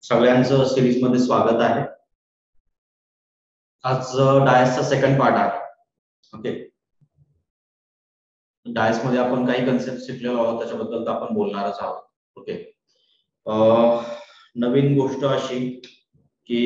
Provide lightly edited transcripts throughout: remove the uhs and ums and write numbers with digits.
सगळ्यांचं सिरीज मध्ये स्वागत आहे। आज डायसचा सेकंड पार्ट आहे। ओके, डायस मध्ये आपण काही कन्सेप्ट शिकलेलो आहोत, त्याच्याबद्दल तर आपण बोलणारच आहोत। ओके, नवीन गोष्ट अशी की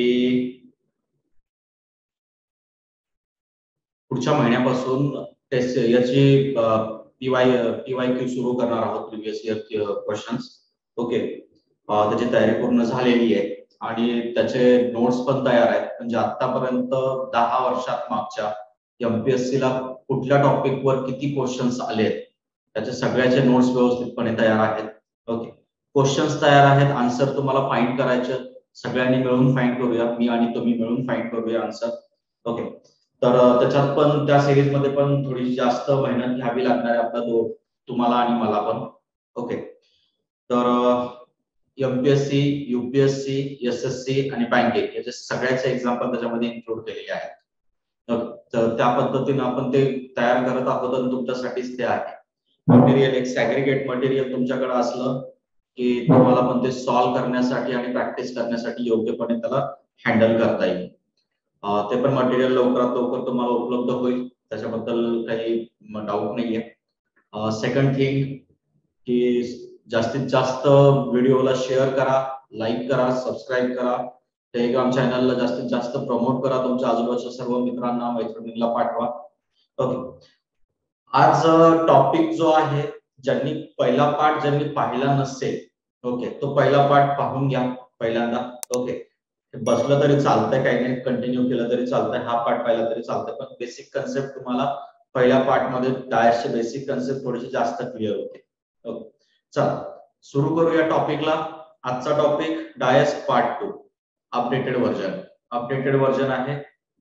पुढच्या महिन्यापासून टेस्ट याची पीवायक्यू सुरू करणार आहोत, प्रिव्हियस इयर क्वेश्चन्स। ओके, त्याची तयारी पूर्ण झालेली आहे आणि त्याचे नोट्स पण तयार आहेत। म्हणजे आतापर्यंत 10 वर्षात मागच्या एमपीएससी ला कुठल्या टॉपिक वर किती क्वेश्चन्स आले त्याचे सगळ्याचे नोट्स व्यवस्थितपणे तयार आहेत। ओके, क्वेश्चन्स तयार आहेत, आन्सर तुम्हाला फाइंड करायचे, सगळ्यांनी मिळून फाइंड करूया, मी आणि तुम्ही मिळून फाइंड करूया आन्सर। ओके, तर त्याच्यात पण त्या सिरीज मध्ये पण थोडी जास्त मेहनत घ्यावी लागणार आहे आपल्याला, तुम्हाला आणि मला पण। ओके, तर एमपीएससी, यूपीएससी, एसएससी आणि बँकिंग याचे सगळ्याचे एक्झाम्पल त्याच्यामध्ये इन्क्लूड केलेले आहेत। तर त्या पद्धतीने आपण ते तयार करत आहोत आणि तुमच्यासाठीच ते आहे। मटेरियल एक सॅग्रिगेट मटेरियल तुमच्याकडे असलं की तुम्हाला पण ते सॉल्व्ह करण्यासाठी आणि प्रॅक्टिस करण्यासाठी योग्यपणे त्याला हँडल करता येईल। ते पण मटेरियल लवकरात लवकर तुम्हाला उपलब्ध होईल, त्याच्याबद्दल काही डाऊट नाहीये। सेकंड थिंग की जास्तीत जास्त व्हिडिओला शेअर करा, लाईक करा, सबस्क्राईब करा, टेलिग्राम चॅनलला जास्तीत जास्त प्रमोट करा, तुमच्या आजूबाजूच्या सर्व मित्रांना मैत्रिणींना पाठवा। ओके, आज टॉपिक जो आहे, ज्यांनी पहिला पार्ट ज्यांनी पाहिला नसेल, ओके, तो पहिला पार्ट पाहून घ्या पहिल्यांदा। ओके, बसलं तरी चालतंय, काही नाही, कंटिन्यू केलं तरी चालतंय, हा पार्ट पाहिला तरी चालतंय, पण बेसिक कन्सेप्ट तुम्हाला पहिल्या पार्ट मध्ये डायसचे बेसिक कन्सेप्ट थोडीशी जास्त क्लिअर होते। ओके, चला सुरू करूया टॉपिकला। आजचा topic dice part 2, updated version. Updated version आहे।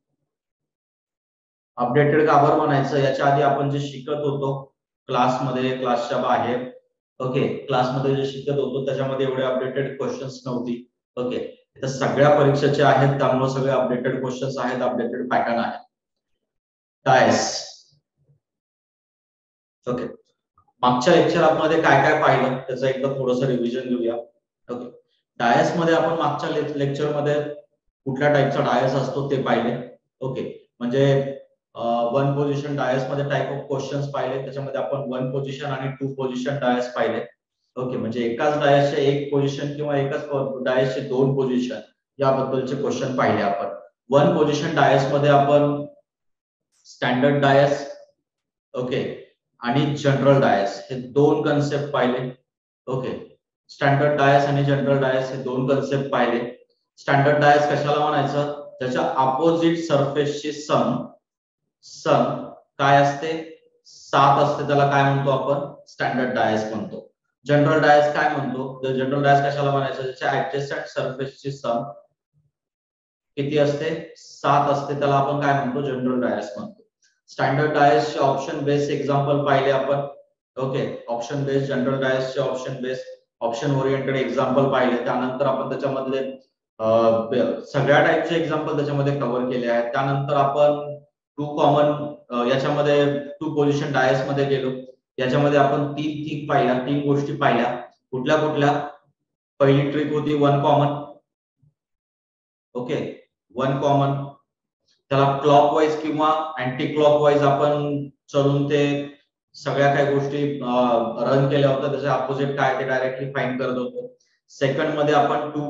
अपडेटेड का बरं म्हणायचं, याच्या आधी आपण जे शिकत होतो क्लासमध्ये, क्लासच्या बाहेर, ओके, क्लासमध्ये जे शिकत होतो त्याच्यामध्ये एवढे अपडेटेड क्वेश्चन्स नव्हती। ओके, तर सगळ्या परीक्षेचे आहेत, त्यामुळे सगळे अपडेटेड क्वेश्चन्स आहेत, अपडेटेड पॅटर्न आहे डायस। ओके, मागच्या लेक्चरमध्ये काय काय पाहिलं त्याचं एकदा थोडंसं रिव्हिजन घेऊया। ओके, डायस मध्ये आपण मागच्या लेक्चरमध्ये कुठल्या टाईपचा डायस असतो ते पाहिले। ओके, म्हणजे वन पोझिशन डायस मध्ये टाइप ऑफ क्वेश्चन्स पाहिले, त्याच्यामध्ये आपण वन पोझिशन आणि टू पोझिशन डायस पाहिले। ओके, म्हणजे एकाच डायसचे एक पोझिशन किंवा एकाच डायसचे दोन पोझिशन याबद्दलचे क्वेश्चन पाहिले आपण। वन पोझिशन डायस मध्ये आपण स्टँडर्ड डायस, ओके, आणि जनरल डायस हे दोन कन्सेप्ट पाहिले। ओके, स्टँडर्ड डायस आणि जनरल डायस हे दोन कन्सेप्ट पाहिले। स्टँडर्ड डायस कशाला म्हणायचं, त्याच्या अपोजिट सरफेसची सम काय असते, 7 असते, त्याला काय म्हणतो आपण, स्टँडर्ड डायस म्हणतो। जनरल डायस काय म्हणतो, जनरल डायस कशाला म्हणायचं, त्याच्या ऍडजस्टंट सरफेसची सम किती असते, 7 असते, त्याला आपण काय म्हणतो, जनरल डायस म्हणतो। स्टँडर्ड डायसचे ऑप्शन बेस्ड एक्झाम्पल पाहिले आपण। ओके, ऑप्शन बेस्ड, जनरल डायसचे option based, option oriented example पाहिले। त्यानंतर आपण त्याच्यामधले सगळ्या टाईपचे एक्झाम्पल त्याच्यामध्ये कव्हर केले आहेत। त्यानंतर आपण टू कॉमन याच्यामध्ये टू पोझिशन डायस मध्ये गेलो, याच्यामध्ये आपण तीन गोष्टी पाहिल्या। कुठल्या कुठल्या, पहिली ट्रिक होती one common. Okay, one common, त्याला क्लॉकवाईज किंवा अँटी क्लॉकवाईज आपण चलून ते सगळ्या काही गोष्टी रन केल्या होत्या, त्याचे अपोजिट काय ते डायरेक्टली फाइंड करत होतो। सेकंड मध्ये आपण टू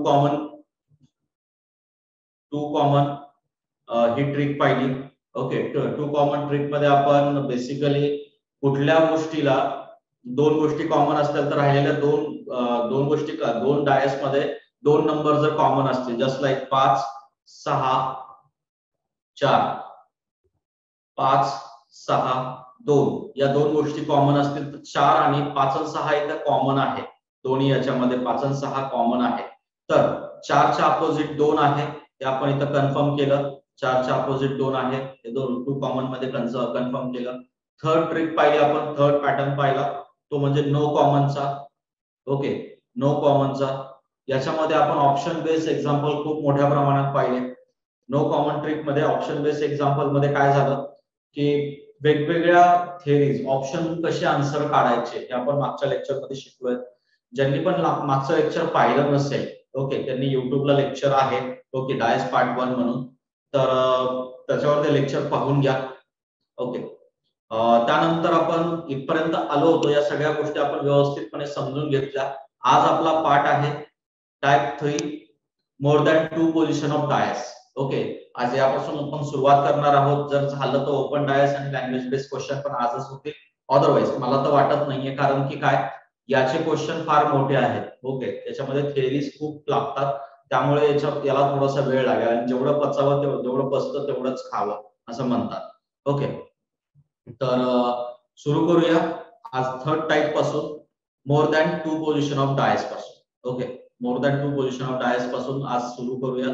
कॉमन ही ट्रिक पाहिली। ओके, टू कॉमन ट्रिक मध्ये आपण बेसिकली कुठल्या गोष्टीला दोन गोष्टी कॉमन असतील तर राहिलेल्या दोन डायस मध्ये दोन नंबर जर कॉमन असतील, जस्ट लाईक 5, 6, 4, 5, 6, 2 या दोन गोष्टी कॉमन असतील तर 4 आणि 5 आणि 6 इथे कॉमन आहे, दोन्ही याच्यामध्ये 5 आणि 6 कॉमन आहे। तर 4 च्या अपोजिट 2 आहे, ते आपण इथं कन्फर्म केलं, 4 च्या अपोजिट 2 आहे, हे दोन टू कॉमन मध्ये कन्फर्म केलं। थर्ड ट्रिक पाहिली आपण, थर्ड पॅटर्न पाहिला, तो म्हणजे नो कॉमनचा। ओके, नो कॉमनचा, याच्यामध्ये आपण ऑप्शन बेस्ड एक्झाम्पल खूप मोठ्या प्रमाणात पाहिले। नो कॉमन ट्रिक मध्ये, ऑप्शन बेस्ड एक्झाम्पल मध्ये काय झालं की वेगवेगळ्या थेरीज, ऑप्शन कसे आन्सर काढायचे हे आपण मागच्या लेक्चर मध्ये शिकलोय। ज्यांनी पण मागचं लेक्चर पाहिलं नसेल ओके, त्यांनी युट्यूबला लेक्चर आहे, ओके, डायस पार्ट 1 म्हणून, तर त्याच्यावर ते लेक्चर पाहून घ्या. ओके, त्यानंतर आपण इथपर्यंत आलो होतो, या सगळ्या गोष्टी आपण व्यवस्थितपणे समजून घेतल्या. आज आपला पार्ट आहे type 3 more than 2 position of dice. Okay, आज यापासून आपण सुरुवात करणार आहोत. जर झालं तर ओपन डायस आणि लँग्वेज बेस्ड क्वेश्चन पण आजच होतील. अदरवाईज मला तर वाटत नाहीये, कारण की काय, याचे क्वेश्चन फार मोठे आहेत. ओके, त्याच्यामध्ये थेअरीज खूप लागतात, त्यामुळे याला थोडासा वेळ लागेल आणि जेवढं पचावं जेवढं पचतं तेवढंच खावं असं म्हणतात. ओके, तर सुरू करूया आज थर्ड टाइप पासून, more than 2 position of dice पासून. Okay, more than 2 position of dice पासून आज सुरू करूया.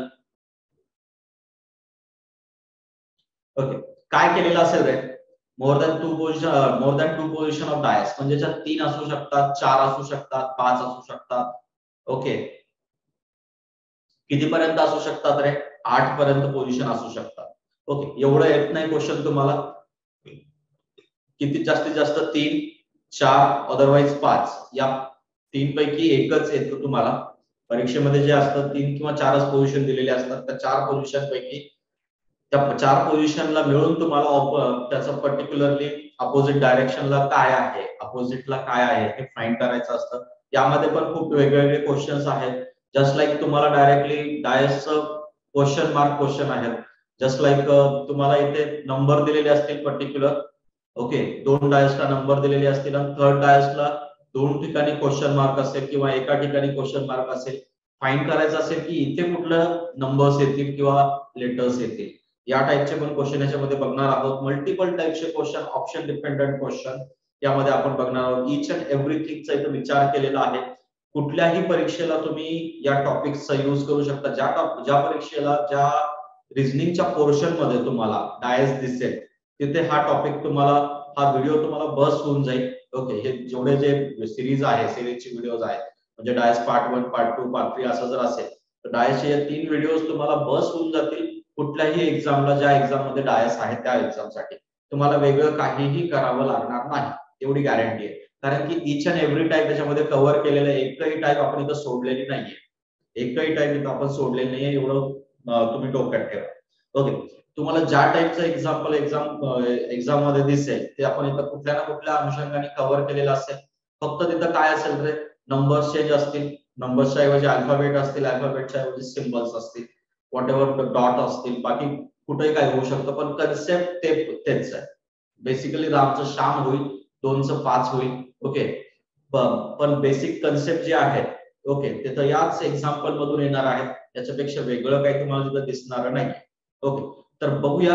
ओके, काय केलेलं असेल रे, more than 2 position of dice म्हणजे 3 असू शकतात, 4 असू शकतात, 5 असू शकतात. ओके, कितीपर्यंत असू शकतात रे, 8 पर्यंत पोझिशन असू शकतात. ओके, एवढं येत नाही क्वेश्चन तुम्हाला, किती जास्तीत जास्त 3, 4 अदरवाईज 5 या 3 पैकी एकच येतो तुम्हाला. परीक्षेमध्ये जे असतात 3 किंवा 4च पोझिशन दिलेले असतात, त्या 4 पोझिशन पैकी त्या 4 पोझिशनला मिळून तुम्हाला त्याचं पर्टिक्युलरली अपोजिट डायरेक्शनला काय आहे, अपोजिटला काय आहे हे फाइंड करायचं असतं. यामध्ये पण खूप वेगवेगळे क्वेश्चन्स आहेत. जस्ट लाईक तुम्हाला डायरेक्टली डायसचं क्वेश्चन मार्क क्वेश्चन आहेत. जस्ट लाईक तुम्हाला इथे नंबर दिलेले असतील पर्टिक्युलर. ओके, 2 डायसला नंबर दिलेले असतील आणि थर्ड डायसला 2 ठिकाणी क्वेश्चन मार्क असेल किंवा एका ठिकाणी क्वेश्चन मार्क असेल. फाइंड करायचं असेल की इथे कुठलं नंबर्स येतील किंवा लेटर्स येतील. या टाइपचे पण क्वेश्चन याच्यामध्ये बघणार आहोत. मल्टिपल टाइपचे क्वेश्चन, ऑप्शन डिपेंडंट क्वेश्चन यामध्ये आपण बघणार आहोत. इच अँड एव्हरीथिंगचा इथे विचार केलेला आहे. कुठल्याही परीक्षेला तुम्ही या टॉपिक्सचा यूज करू शकता. ज्या परीक्षेला ज्या रिझनिंगच्या पोर्शन मध्ये तुम्हाला डायस दिसेल तिथे हा टॉपिक तुम्हाला, हा व्हिडिओ तुम्हाला बस होऊन जाईल. ओके, हे जेवढे जे सिरीज आहे, सिरीजचे व्हिडिओज आहेत, म्हणजे डायस पार्ट 1, पार्ट 2, पार्ट 3 असं जर असेल तर डायसचे 3 व्हिडिओज तुम्हाला बस होऊन जातील. कुठल्याही एक्झामला, ज्या एक्झाम मध्ये डायस आहे त्या एक्झामसाठी तुम्हाला वेगळं काहीही करावं लागणार नाही, एवढी गॅरंटी आहे. कारण की इच अँड एव्हरी टाइप त्याच्यामध्ये कव्हर केलेलं आहे. एकही टाइप आपण इथं सोडलेली नाहीये, एकही टाइप इथं आपण सोडलेली नाहीये, एवढं तुम्ही डोक्यात ठेवा. ओके, तुम्हाला ज्या टाइपचं एक्झाम मध्ये दिसेल ते आपण इथं कुठल्या ना कुठल्या अनुषंगाने कव्हर केलेलं असेल. फक्त तिथं काय असेल रे, नंबर्स चेंज असतील, नंबर्सच्या ऐवजी अल्फाबेट असतील, अल्फाबेटच्या ऐवजी सिम्बल्स असतील, व्हॉट एव्हर डॉट असतील, बाकी कुठेही काय होऊ शकतं, पण कन्सेप्ट तेच आहे. बेसिकली रामचं श्याम होईल, 2चं 5 होईल. ओके, पण बेसिक कन्सेप्ट जे आहेत, ओके, ते तर याच एक्झाम्पल मधून येणार आहेत. त्याच्यापेक्षा वेगळं काही तुम्हाला तिथं दिसणार नाही. ओके, तर बघूया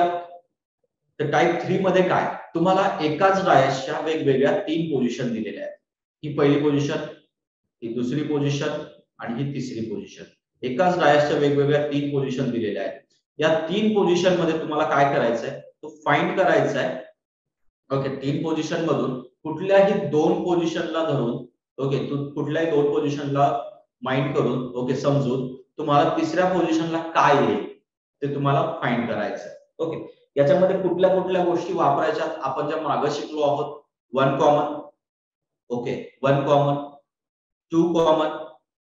तर टाइप 3 मध्ये काय, तुम्हाला एकाच डायसच्या वेगवेगळ्या 3 पोझिशन दिलेल्या आहेत. ही पहिली पोझिशन, ही दुसरी पोझिशन आणि ही तिसरी पोझिशन. एकाच डायसच्या वेगवेगळ्या 3 पोझिशन दिलेल्या आहेत. या 3 पोझिशन मध्ये तुम्हाला काय करायचंय, तो फाइंड करायचा आहे. ओके, 3 पोझिशन मधून कुठल्याही 2 पोझिशनला धरून, ओके, कुठल्याही 2 पोझिशनला माइंड करून, ओके, समजून तुम्हाला तिसऱ्या पोझिशनला काय येईल ते तुम्हाला फाइंड करायचं आहे. ओके, याच्यामध्ये कुठल्या कुठल्या गोष्टी वापरायच्या आपण ज्या मागे शिकलो आहोत. 1 कॉमन, ओके, 1 कॉमन, 2 कॉमन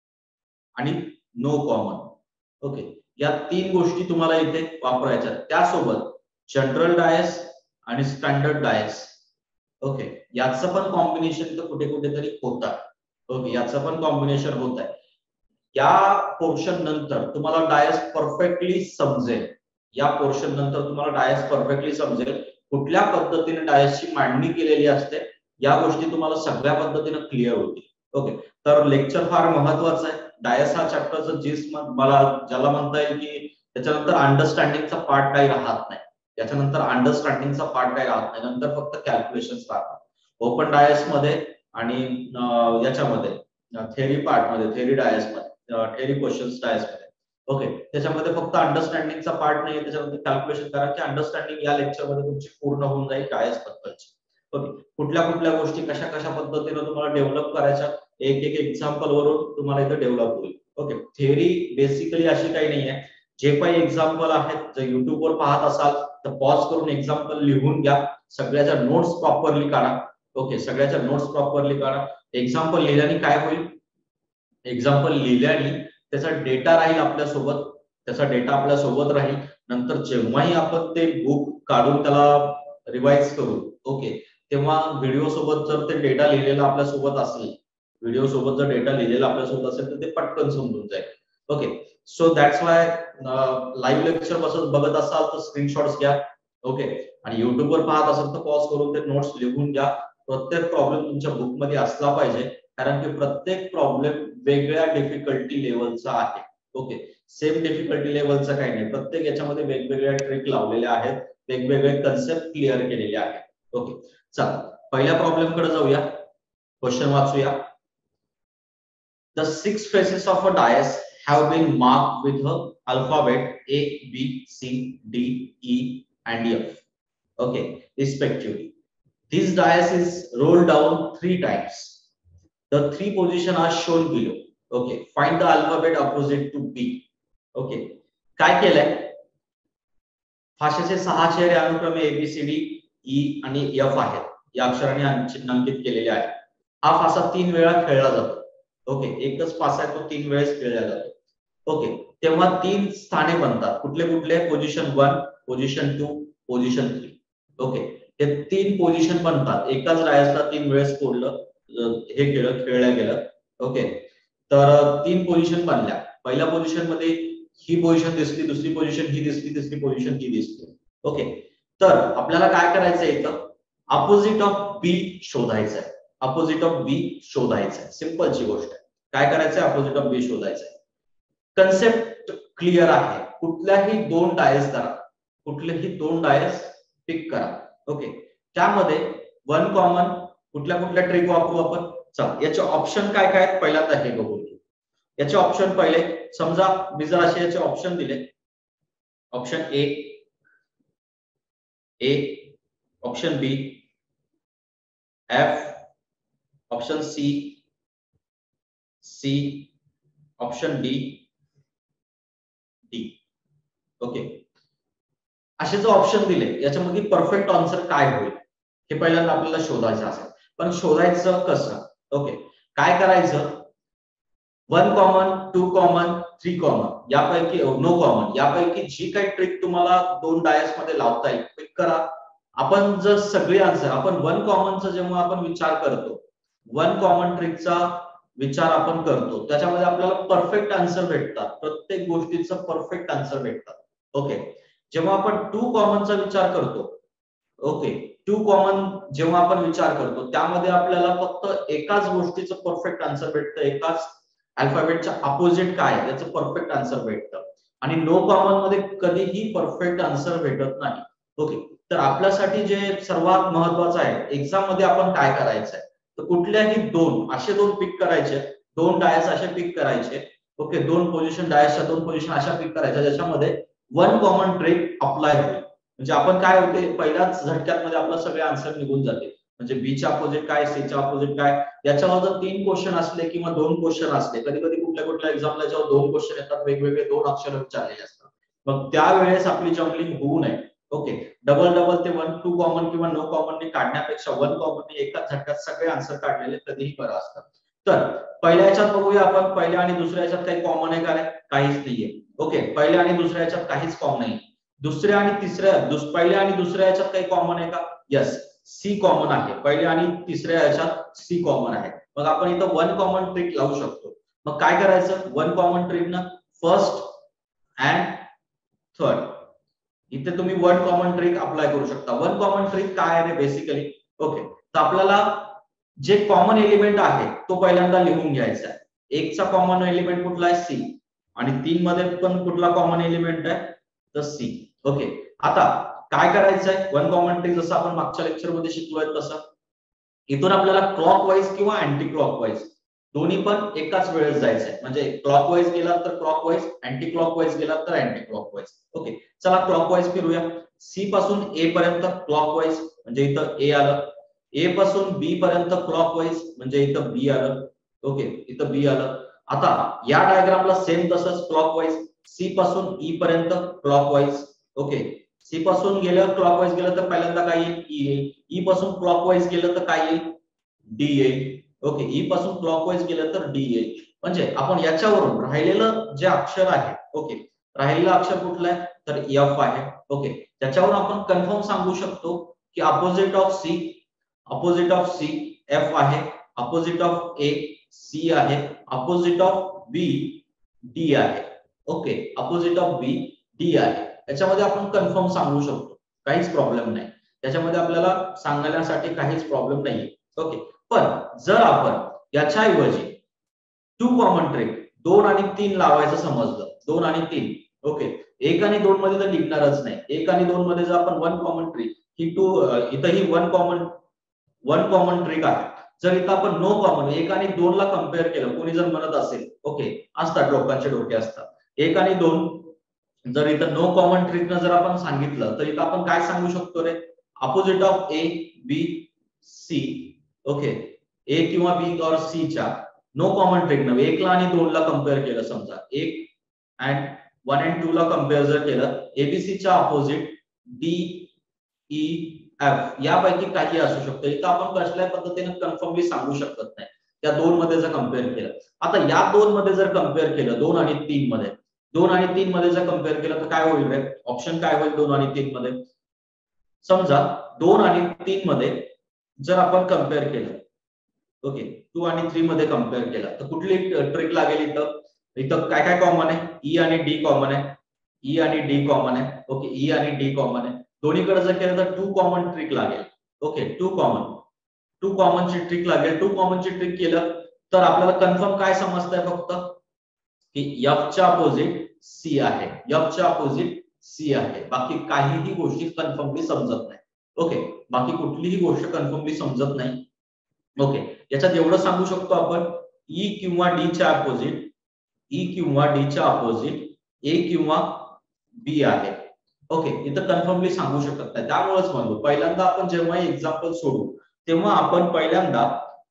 आणि नो कॉमन. ओके, या 3 गोष्टी तुम्हाला इथे वापरायच्या. त्यासोबत जनरल डायस आणि स्टँडर्ड डायस, ओके, याचं पण कॉम्बिनेशन तर कुठे कुठेतरी होतात. ओके, याचं पण कॉम्बिनेशन होत आहे. या पोर्शन नंतर तुम्हाला डायस परफेक्टली समजेल. या पोर्शन नंतर तुम्हाला डायस परफेक्टली समजेल, कुठल्या पद्धतीने डायसची मांडणी केलेली असते. या गोष्टी तुम्हाला सगळ्या पद्धतीने क्लिअर होतील. ओके, तर लेक्चर फार महत्वाचं आहे. डायस हा चॅप्टरचा जिस मला ज्याला म्हणता येईल की त्याच्यानंतर अंडरस्टँडिंगचा पार्ट काही राहत नाही. त्याच्यानंतर अंडरस्टँडिंगचा पार्ट काही राहत नाही, नंतर फक्त कॅल्क्युलेशन्स राहतात. ओपन डायस मध्ये आणि याच्यामध्ये थेअरी पार्ट मध्ये, थेअरी डायस मध्ये, थेअरी क्वेश्चन्स डायस मध्ये. ओके, त्याच्यामध्ये फक्त अंडरस्टँडिंगचा पार्ट नाही, त्याच्यामध्ये कॅल्क्युलेशन करा की अंडरस्टँडिंग या लेक्चर मध्ये तुमची पूर्ण होऊन जाईल डायस बद्दलची. ओके, कुठल्या कुठल्या गोष्टी कशा कशा पद्धतीने तुम्हाला डेव्हलप करायच्या, एक एक एक्झाम्पल वरून तुम्हाला इथे डेव्हलप होईल. ओके, थेअरी बेसिकली अशी काही नाही आहे. जे काही एक्झाम्पल आहेत, जर युट्यूबवर पाहत असाल तर पॉज करून एक्झाम्पल लिहून घ्या. सगळ्याच्या नोट्स प्रॉपरली काढा. ओके, सगळ्याच्या नोट्स प्रॉपरली काढा. एक्झाम्पल लिहिल्याने काय होईल, एक्झाम्पल लिहिल्याने त्याचा डेटा राहील आपल्यासोबत, त्याचा डेटा आपल्या सोबत राहील. नंतर जेव्हाही आपण ते बुक काढून त्याला रिवाइज करू, ओके, तेव्हा व्हिडिओ सोबत जर ते डेटा लिहिलेला आपल्या सोबत असेल, व्हिडिओ सोबत जर डेटा लिहिलेला आपल्या सोबत असेल तर ते पटकन समजून जाईल. Okay, so that's why live lecture बघत असाल तर स्क्रीनशॉट्स घ्या. ओके, आणि युट्यूबवर पाहत असाल तर पॉज करून ते नोट्स लिहून घ्या. प्रत्येक प्रॉब्लेम तुमच्या बुकमध्ये असला पाहिजे, कारण की प्रत्येक प्रॉब्लेम वेगळ्या डिफिकल्टी लेवलचा आहे. ओके, सेम डिफिकल्टी लेवलचा काही नाही, प्रत्येक याच्यामध्ये वेगवेगळ्या ट्रिक लावलेल्या आहेत, वेगवेगळे कन्सेप्ट क्लिअर केलेले आहेत. ओके, चला पहिल्या प्रॉब्लेम कडे जाऊया, क्वेश्चन वाचूया. The 6 faces of a dice have been marked with the alphabet A, B, C, D, E, and F. Okay, respectively. This dice is rolled down 3 times. The 3 positions are shown below. Okay, find the alphabet opposite to B. Okay, काय केलंय? फाशाचे 6 चेहरे अनुक्रमे ABCD, E आणि F आहेत. या अक्षराने चिन्हांकित केलेले आहेत. हा फासा 3 वेळा खेळला जातो. ओके, एकच फासा आहे तो 3 वेळेस खेळला जातो. ओके, तेव्हा 3 स्थाने बनतात. कुठले कुठले? Position 1, position 2, position 3. ओके, हे 3 पोझिशन बनतात. एकाच डायसला 3 वेळेस तोडलं, हे खेळलं गेलं. ओके, तर 3 पोझिशन बनल्या. पहिल्या पोझिशन मध्ये ही पोझिशन दिसली, दुसरी पोझिशन ही दिसली, तिसरी पोझिशन ही दिसली. ओके, तर आपल्याला काय करायचं आहे? इथं अपोजिट ऑफ बी शोधायचं आहे. अपोजिट ऑफ बी शोधायचं आहे, सिंपलची गोष्ट आहे. काय करायचं आहे? अपोजिट ऑफ बी शोधायचं आहे. कन्सेप्ट क्लिअर आहे. कुठल्याही 2 डायस धरा, कुठलेही 2 डायस पिक करा. ओके, त्यामध्ये 1 कॉमन कुठल्या कुठल्या ट्रिक वापरू आपण? चला, याचे ऑप्शन काय काय आहेत पहिल्यांदा हे बघू. याचे ऑप्शन पहिले, समजा मी जर असे याचे ऑप्शन दिले, option A, option B, F, option C, option D, okay, असे जर ऑप्शन दिले, याच्यामध्ये परफेक्ट आन्सर काय होईल हे पहिल्यांदा आपल्याला शोधायचं असेल. पण शोधायचं कसं? ओके, काय करायचं? 1 कॉमन, 2 कॉमन, 3 कॉमन, यापैकी नो कॉमन, यापैकी जी काही ट्रिक तुम्हाला 2 डायस मध्ये लावता येईल पिक करा. आपण जर सगळे आन्सर, आपण 1 कॉमनचा जेव्हा आपण विचार करतो, 1 कॉमन ट्रिकचा विचार आपण करतो, त्याच्यामध्ये आपल्याला परफेक्ट आन्सर भेटतात. प्रत्येक गोष्टीचा परफेक्ट आन्सर भेटतात. ओके, जेव्हा आपण 2 कॉमनचा विचार करतो, ओके, 2 कॉमन जेव्हा आपण विचार करतो, त्यामध्ये आपल्याला फक्त एकाच गोष्टीचं परफेक्ट आन्सर भेटतं, एकाच अल्फाबेटच्या अपोजिट काय याचं परफेक्ट आन्सर भेटतं. आणि नो कॉमन मध्ये कधीही परफेक्ट आन्सर भेटत नाही. ओके, तर आपल्यासाठी जे सर्वात महत्वाचं आहे, एक्झाम मध्ये आपण काय करायचं आहे, तर कुठल्याही 2 असे 2 पिक करायचे, 2 डायस असे पिक करायचे. ओके, 2 पोझिशन डायसच्या 2 पोझिशन अशा पिक करायच्या ज्याच्यामध्ये 1 कॉमन ट्रिक अप्लाय होईल. म्हणजे आपण काय होते, पहिल्याच झटक्यात आपलं सगळे आन्सर निघून जाते. म्हणजे बी च्या अपोजिट काय, सी च्या अपोजिट काय, याच्यावर जर 3 क्वेश्चन असले किंवा 2 क्वेश्चन असले, कधी कधी कुठल्या कुठल्या एक्झामला याच्यावर 2 क्वेश्चन येतात, वेगवेगळे 2 अक्षर विचारलेले असतात, मग त्यावेळेस आपली जम्बलिंग होऊ नये. ओके, डबल ते 1, 2 कॉमन किंवा नो कॉमन काढण्यापेक्षा 1 कॉमन एकाच झटक्यात सगळे आन्सर काढलेले कधीही बरं असतात. तर पहिल्या याच्यात बघूया आपण, पहिल्या आणि दुसऱ्या याच्यात काही कॉमन आहे का? काहीच नाहीये. ओके, पहिल्या आणि दुसऱ्या याच्यात काहीच कॉमन नाही. दुसऱ्या आणि तिसऱ्या, पहिल्या आणि दुसऱ्या याच्यात काही कॉमन आहे का? यस, सी कॉमन आहे. पहिल्या आणि तिसऱ्या याच्यात सी कॉमन आहे. मग आपण इथं 1 कॉमन ट्रिक लावू शकतो. मग काय करायचं? 1 कॉमन ट्रिक ना फर्स्ट अँड थर्ड, इथे तुम्ही 1 कॉमन ट्रिक अप्लाय करू शकता. 1 कॉमन ट्रिक काय आहे बेसिकली? ओके, तर आपल्याला जे कॉमन एलिमेंट आहे तो पहिल्यांदा लिहून घ्यायचा आहे. 1 चा कॉमन एलिमेंट कुठला आहे? सी. आणि 3 मध्ये पण कुठला कॉमन एलिमेंट आहे? तर सी. ओके, आता काय करायचंय? 1 कॉमन ट्रिक जसं आपण मागच्या लेक्चर मध्ये शिकलोय तसं इथून आपल्याला क्लॉकवाईज किंवा अँटी क्लॉकवाईज दोन्ही पण एकाच वेळेस जायचंय. म्हणजे क्लॉकवाईज गेला तर क्लॉकवाईज, अँटी क्लॉकवाईज गेला तर अँटी क्लॉकवाईज. ओके, चला क्लॉकवाईज फिरूया. सी पासून ए पर्यंत क्लॉकवाईज, म्हणजे इथं ए आलं. ए पासून बी पर्यंत क्लॉकवाईज, म्हणजे इथं बी आलं. ओके, इथं बी आलं. आता या डायग्रामला सेम तसंच क्लॉकवाईज, सी पासून ई पर्यंत क्लॉकवाईज. ओके, सी पासून गेलं क्लॉकवाईज गेलं तर पहिल्यांदा काय येईल? ई येईल. ई पासून क्लॉकवाईज गेलं तर काय येईल? डी येईल. ओके, ई पासून क्लॉकवाईज गेलं तर डी येईल. म्हणजे आपण याच्यावरून राहिलेलं जे अक्षर आहे, ओके, राहिलेलं अक्षर कुठलं आहे तर एफ आहे. ओके, त्याच्यावरून आपण कन्फर्म सांगू शकतो की अपोजिट ऑफ सी एफ आहे, अपोजिट ऑफ ए सी आहे, अपोजिट ऑफ बी डी आहे. Okay, opposite of B D आहे. याच्यामध्ये आपण कन्फर्म सांगू शकतो, काहीच प्रॉब्लेम नाही. त्याच्यामध्ये आपल्याला सांगण्यासाठी काहीच प्रॉब्लेम नाहीये. ओके, पण जर आपण याच्याऐवजी टू कॉमन ट्रिक 2 आणि 3 लावायचं समजलं, 2 आणि 3, ओके, 1 आणि 2 मध्ये तर लिखणारच नाही. 1 आणि 2 मध्ये जर आपण वन कॉमन ट्रिक ही इथं ही वन कॉमन ट्रिक आहे. जर इथं आपण नो कॉमन 1 आणि 2 ला कम्पेअर केलं, कोणी जर म्हणत असेल, ओके, असतात लोकांचे डोके असतात, 1 आणि 2 जर इथं नो कॉमन ट्रिक न जर आपण सांगितलं तर इथं आपण काय सांगू शकतो रे, opposite of A B C. Okay, A किंवा बी और सी च्या नो कॉमन ट्रिक न 1 ला आणि 2 ला कम्पेअर केलं, समजा 1 अँड 1 अँड 2 ला कम्पेअर जर केलं, एबीसी च्या अपोजिट डी ई एफ यापैकी काही असू शकतं. इथं आपण कसल्याही पद्धतीने कन्फर्मली सांगू शकत नाही त्या 2 मध्ये जर कम्पेअर केलं. आता या 2 मध्ये जर कम्पेअर केलं, 2 आणि 3 मध्ये, 2 आणि 3 मध्ये जर कम्पेअर केलं तर काय होईल रे, ऑप्शन काय होईल 2 आणि 3 मध्ये. समजा 2 आणि 3 मध्ये जर आपण कम्पेअर केलं, ओके, 2 आणि 3 मध्ये कम्पेअर केला तर कुठली ट्रिक लागेल इथं, इथं काय काय कॉमन आहे, ई आणि डी कॉमन आहे, ई आणि डी कॉमन आहे. ओके, ई आणि डी कॉमन आहे. दोन्हीकडे जर केलं तर टू कॉमन ट्रिक लागेल. ओके, टू कॉमनची ट्रिक लागेल. टू कॉमनची ट्रिक केलं तर आपल्याला कन्फर्म काय समजतंय फक्त की एफ च्या अपोजिट सी आहे, एफ च्या अपोजिट सी आहे. बाकी काहीही गोष्टी कन्फर्मली समजत नाही. ओके, बाकी कुठलीही गोष्ट कन्फर्मली समजत नाही. ओके, याच्यात एवढं सांगू शकतो आपण, ई किंवा डी च्या अपोजिट, ई किंवा डी च्या अपोजिट ए किंवा बी आहे. ओके, इथं कन्फर्मली सांगू शकत नाही. त्यामुळेच म्हणतो पहिल्यांदा आपण जेव्हा एक्झाम्पल सोडू तेव्हा आपण पहिल्यांदा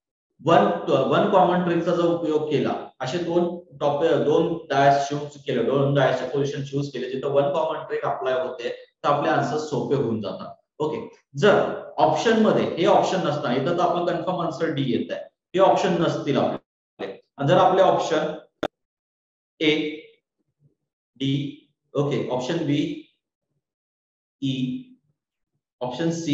वन कॉमन ट्रिकचा जो उपयोग केला, असे दोन डायस चूज केले, 2 डायसचे पोझिशन चूज केले जिथं वन कॉमन ट्रिक अप्लाय होते तर आपले आन्सर सोपे होऊन जातात. ओके, जर ऑप्शन मध्ये हे ऑप्शन नसणार, इथं तर आपलं कन्फर्म आन्सर डी येत आहे, हे ऑप्शन नसतील आपले, जर आपले option A D, okay, option B E, option C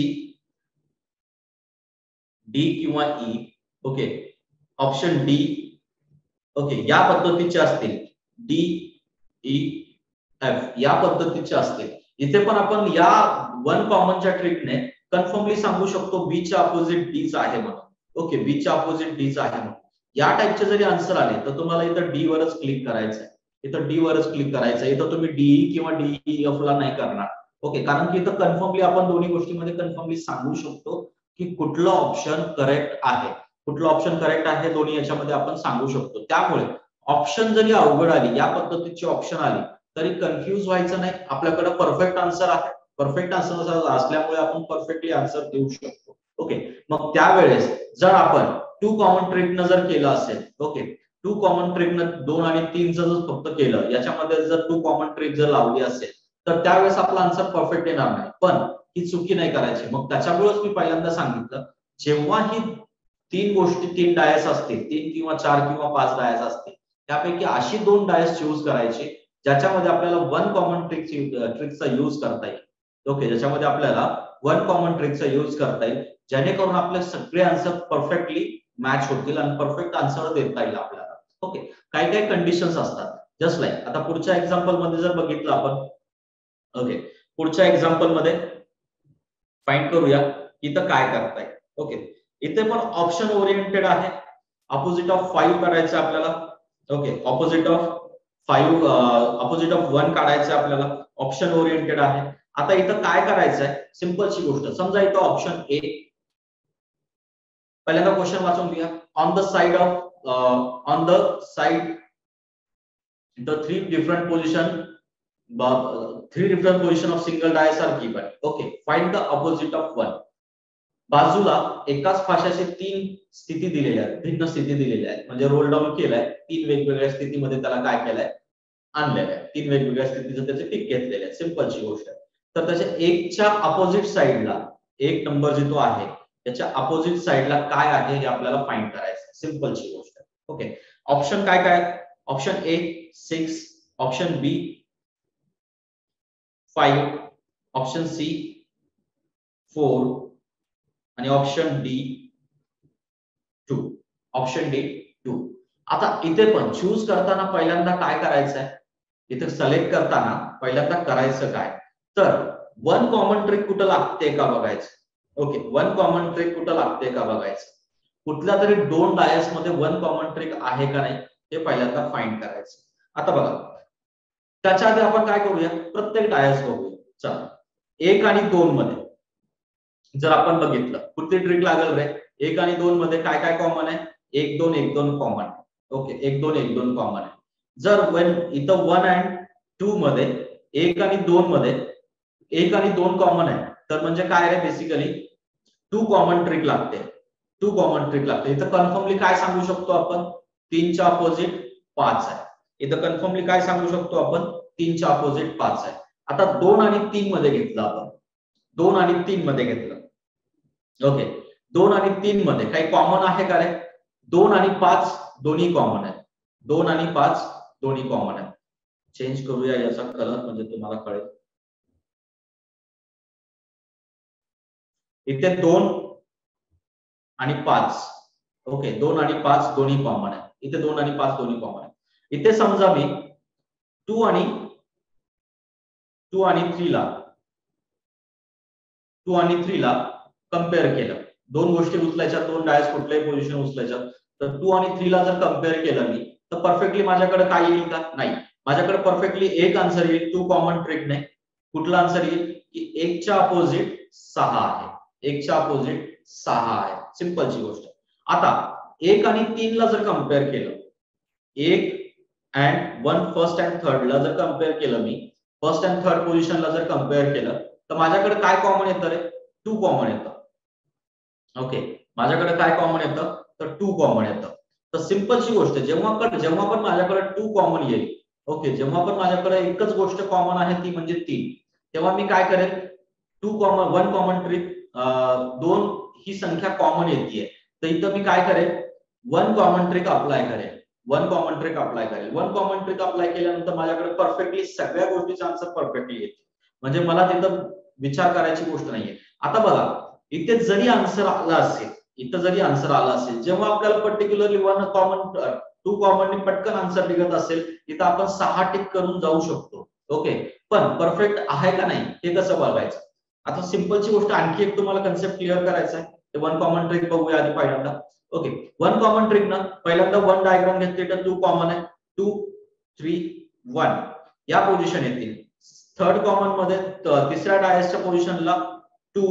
D किंवा E, okay, option D, okay, या पद्धतीचे असतील, डी ई एफ या पद्धतीचे असतील. इथे पण आपण या वन कॉमनच्या ट्रिकने कन्फर्मली सांगू शकतो बी च्या अपोजिट डीच आहे म्हणून. ओके, बी च्या अपोजिट डीच आहे म्हणून. या टाइपचे जरी आन्सर आले तर तुम्हाला इथं डी वरच क्लिक करायचं आहे, इथं डी वरच क्लिक करायचं आहे. इथं तुम्ही डीई किंवा डीईएफ ला नाही करणार. ओके, कारण की इथं कन्फर्मली आपण दोन्ही गोष्टींमध्ये कन्फर्मली सांगू शकतो की कुठलं ऑप्शन करेक्ट आहे, कुठलं ऑप्शन करेक्ट आहे, दोन्ही याच्यामध्ये आपण सांगू शकतो. त्यामुळे ऑप्शन जरी अवघड आली, या पद्धतीची ऑप्शन आली तरी कन्फ्यूज व्हायचं नाही. आपल्याकडे परफेक्ट आन्सर आहे, परफेक्ट आन्सर असल्यामुळे आपण परफेक्टली आन्सर देऊ शकतो. ओके, मग त्यावेळेस जर आपण टू कॉमन ट्रिकनं जर केलं असेल, ओके, टू कॉमन ट्रिकनं 2 आणि 3 जर फक्त केलं, याच्यामध्ये जर टू कॉमन ट्रिक जर लावली असेल तर त्यावेळेस आपला आन्सर परफेक्ट येणार नाही. पण ही चुकी नाही करायची. मग त्याच्यामुळेच मी पहिल्यांदा सांगितलं, जेव्हा ही 3 गोष्टी, 3 डायस असतील, 3 किंवा 4 किंवा 5 डायस असतील, त्यापैकी अशी 2 डायस चूज करायचे ज्याच्यामध्ये आपल्याला वन कॉमन ट्रिकचा यूज करता येईल. ओके, ज्याच्यामध्ये आपल्याला वन कॉमन ट्रिकचा यूज करता येईल, जेणेकरून आपले सगळे आन्सर परफेक्टली मॅच होतील आणि परफेक्ट आन्सर देता येईल आपल्याला. ओके, काही काही कंडिशन्स असतात, जस्ट लाईक आता पुढच्या एक्झाम्पल मध्ये जर बघितलं आपण, ओके, पुढच्या एक्झाम्पल मध्ये फाइंड करूया इथं काय करताय. ओके, इथे पण ऑप्शन ओरिएंटेड आहे, अपोजिट ऑफ 5 करायचं आपल्याला. ओके, अपोजिट ऑफ 1 काढायचं आपल्याला, ऑप्शन ओरिएंटेड आहे. आता इथं काय करायचंय, सिंपलची गोष्ट, समजा इथं ऑप्शन ए, पहिल्यांदा क्वेश्चन वाचून घ्या. On the side the three different position of single dice are given. Okay, find the opposite of 1. बाजूला एकाच फाशाचे 3 स्थिती दिलेल्या आहेत, भिन्न स्थिती दिलेल्या आहेत. म्हणजे रोल डाऊन केलाय, 3 वेगवेगळ्या स्थितीमध्ये त्याला काय केलंय, आणलेलं आहे. 3 वेगवेगळ्या स्थितीचं त्याचे टिक घेतलेले आहेत. सिंपलची गोष्ट आहे. तर त्याच्या 1च्या अपोजिट साइडला, 1 नंबर जो आहे त्याच्या अपोजिट साइडला काय आहे हे आपल्याला फाइंड करायचं. सिंपलची गोष्ट आहे. ओके, ऑप्शन काय काय? Option A 6, option B 5, option C 4 आणि ऑप्शन डी 2. Option D 2. आता इथे पण चूज करताना पहिल्यांदा काय करायचं आहे? इथे सिलेक्ट करताना पहिल्यांदा करायचं काय? तर वन कॉमन ट्रिक कुठं लागते का बघायचं. ओके, वन कॉमन ट्रिक कुठं लागते का बघायचं. कुठल्या तरी दोन डायस मध्ये वन कॉमन ट्रिक आहे का नाही हे पहिल्यांदा फाइंड करायचं. आता बघा, त्याच्या आधी आपण काय करूया, प्रत्येक डायस बघूया. चला, 1 आणि 2 मध्ये जर आपण बघितलं कुठली ट्रिक लागेल रे? 1 आणि 2 मध्ये काय काय कॉमन आहे? 1 2 1 2 कॉमन. ओके, 1 2 1 2 कॉमन आहे. जर इथं 1 आणि 2 मध्ये 1 आणि 2 मध्ये 1 आणि 2 कॉमन आहे, तर म्हणजे काय आहे बेसिकली 2 कॉमन ट्रिक लागते. 2 कॉमन ट्रिक लागते. इथं कन्फर्मली काय सांगू शकतो आपण? 3 च्या अपोजिट 5 आहे. इथं कन्फर्मली काय सांगू शकतो आपण? 3 च्या अपोजिट 5 आहे. आता 2 आणि 3 मध्ये घेतलं आपण. 2 आणि 3 मध्ये घेतलं. ओके, 2 आणि 3 मध्ये काही कॉमन आहे का रे? 2 आणि 5 दोन्ही कॉमन आहेत. 2 आणि 5 दोन्ही कॉमन आहेत. चेंज करूया याचा कलर म्हणजे तुम्हाला कळेल. इथे 2 आणि 5. ओके, 2 आणि 5 दोन्ही कॉमन आहे. इथे 2 आणि 5 दोन्ही कॉमन आहे. इथे समजा मी 2 आणि 3 ला कंपेअर केलं. दोन गोष्टी उचलायच्या, दोन डायस कुठल्याही पोझिशन उचलायच्या. तर 2 आणि 3 ला जर कंपेअर केलं मी, तर परफेक्टली माझ्याकडे काय येईल का? नाही, माझ्याकडे परफेक्टली एक आन्सर येईल 2 कॉमन ट्रिक नाही. कुठला आन्सर येईल की 1 च्या अपोजिट 6 आहे. 1 च्या अपोजिट 6 आहे. सिंपलची गोष्ट. आता 1 आणि 3 ला जर कंपेअर केलं, 1 अँड 1 फर्स्ट अँड थर्ड ला जर कंपेअर केलं मी, फर्स्ट अँड थर्ड पोझिशनला जर कंपेअर केलं, तर माझ्याकडे काय कॉमन येतं रे? 2 कॉमन येतं. ओके, माझ्याकडे काय कॉमन येतं? तर 2 कॉमन येतं. तर सिंपलची गोष्ट, जेव्हा पण माझ्याकडे 2 कॉमन येईल, ओके, जेव्हा पण माझ्याकडे एकच गोष्ट कॉमन आहे ती म्हणजे 3, तेव्हा मी काय करेल? 1 कॉमन ट्रिक, 2 ही संख्या कॉमन येते, तर इथं मी काय करेल? 1 कॉमन ट्रिक अप्लाय करेल. 1 कॉमन ट्रिक अप्लाय करेल. 1 कॉमन ट्रिक अप्लाय केल्यानंतर माझ्याकडे परफेक्टली सगळ्या गोष्टीचा आन्सर परफेक्टली येते. म्हणजे मला तिथं विचार करायची गोष्ट नाहीये. आता बघा, इथे जरी आन्सर आला असेल, जेव्हा आपल्याला पर्टिक्युलरली 2 कॉमन पटकन आन्सर निघत असेल, इथं आपण 6 टिक करून जाऊ शकतो. ओके, पण परफेक्ट आहे का नाही हे कसं बघायचं? आता सिंपलची गोष्ट, आणखी एक तुम्हाला कन्सेप्ट क्लिअर करायचा आहे. ते 1 कॉमन ट्रिक बघूया आधी पहिल्यांदा. ओके, 1 कॉमन ट्रिक ना, पहिल्यांदा 1 डायग्राम घेतली तर 2 कॉमन आहे. 2 3 1 या पोझिशन येतील. थर्ड कॉमन मध्ये तिसऱ्या डायसच्या पोझिशनला 2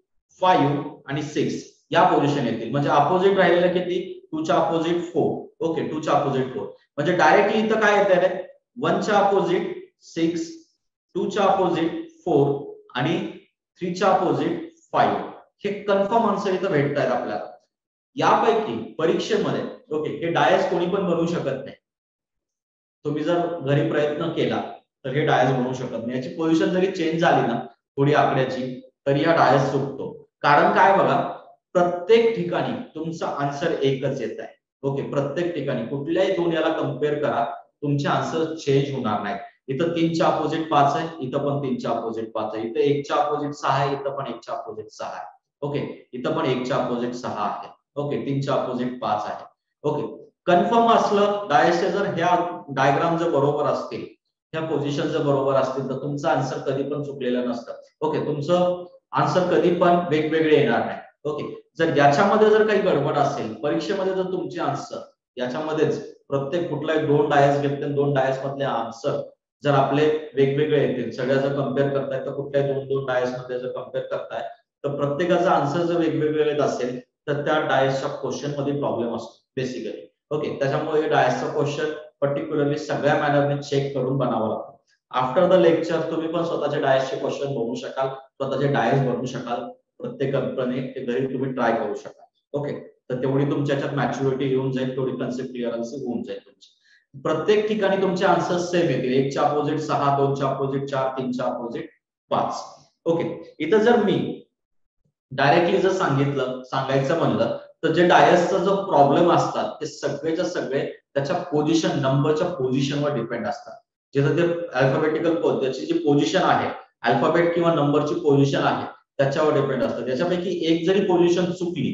5 आणि 6 या पोझिशन येतील. म्हणजे अपोजिट राहिलेलं किती? 2 च्या अपोजिट 4. ओके, 2 च्या अपोजिट 4. म्हणजे डायरेक्टली इथं काय येतंय रे? 1 च्या अपोजिट 6, 2 च्या अपोजिट 4 आणि 3 च्या अपोजिट 5. हे कन्फर्म आन्सर इथं भेटतायत आपल्याला. यापैकी परीक्षेमध्ये ओके, हे डायस कोणी पण बनवू शकत नाही. तुम्ही जर घरी प्रयत्न केला तर हे डायस बनवू शकत नाही. याची पोझिशन जरी चेंज झाली ना थोडी आकड्याची, तरी हा डायस चुकतो. कारण काय बघा, प्रत्येक ठिकाणी तुमचा आन्सर एकच येत आहे. ओके, प्रत्येक ठिकाणी कुठल्याही दोन याला कंपेअर करा, तुमचे आन्सर चेंज होणार नाही. इथं 3 च्या अपोजिट 5 आहे, इथं पण 3 च्या अपोजिट 5 आहे, इथं 1 च्या अपोजिट 6 आहे, इथं पण 1 च्या अपोजिट 6 आहे. ओके, इथं पण 1 च्या अपोजिट 6 आहे. ओके, 3 च्या अपोजिट 5 आहे. ओके, कन्फर्म असलं डायस जर ह्या डायग्राम जर बरोबर असतील, ह्या पोझिशन जर बरोबर असतील, तर तुमचं आन्सर कधी पण चुकलेलं नसतं. ओके, तुमचं आन्सर कधी पण वेगवेगळे येणार नाही. ओके, जर याच्यामध्ये जर काही गडबड असेल परीक्षेमध्ये, जर तुमचे आन्सर याच्यामध्येच प्रत्येक कुठलाही 2 डायस घेतले, 2 डायस मधले आन्सर जर आपले वेगवेगळे येतील, सगळ्या जर कंपेअर करताय तर कुठल्याही 2 डायस मध्ये जर कंपेअर करताय तर प्रत्येकाचा आन्सर जर वेगवेगळे येत असेल तर त्या डायसच्या क्वेश्चन मध्ये प्रॉब्लेम असतो बेसिकली. ओके, त्याच्यामुळे डायसचा क्वेश्चन पर्टिक्युलरली सगळ्या मॅनरने चेक करून बनावा लागतो. आफ्टर द लेक्चर तुम्ही पण स्वतःचे डायसचे क्वेश्चन बनवू शकाल, स्वतःचे डायस बनवू शकाल. प्रत्येक कंपनी ते घरी तुम्ही ट्राय करू शकाल. ओके, तर तेवढी तुमच्या याच्यात मॅच्युरिटी येऊन जाईल, थोडी कन्सेप्ट क्लिअरन्सी होऊन जाईल तुमची. प्रत्येक ठिकाणी तुमचे आन्सर सेम येतील. 1 च्या अपोजिट 6, 2 च्या अपोजिट 4, 3 च्या अपोजिट 5. ओके, इथं जर मी डायरेक्टली जर सांगायचं म्हणलं तर जे डायसचा जो प्रॉब्लेम असतात ते सगळेच्या सगळे त्याच्या पोझिशन नंबरच्या पोझिशनवर डिपेंड असतात. जिथं ते अल्फाबेटिकल त्याची जी पोझिशन आहे अल्फाबेट किंवा नंबरची पोझिशन आहे त्याच्यावर डिपेंड असतं. त्याच्यापैकी एक जरी पोझिशन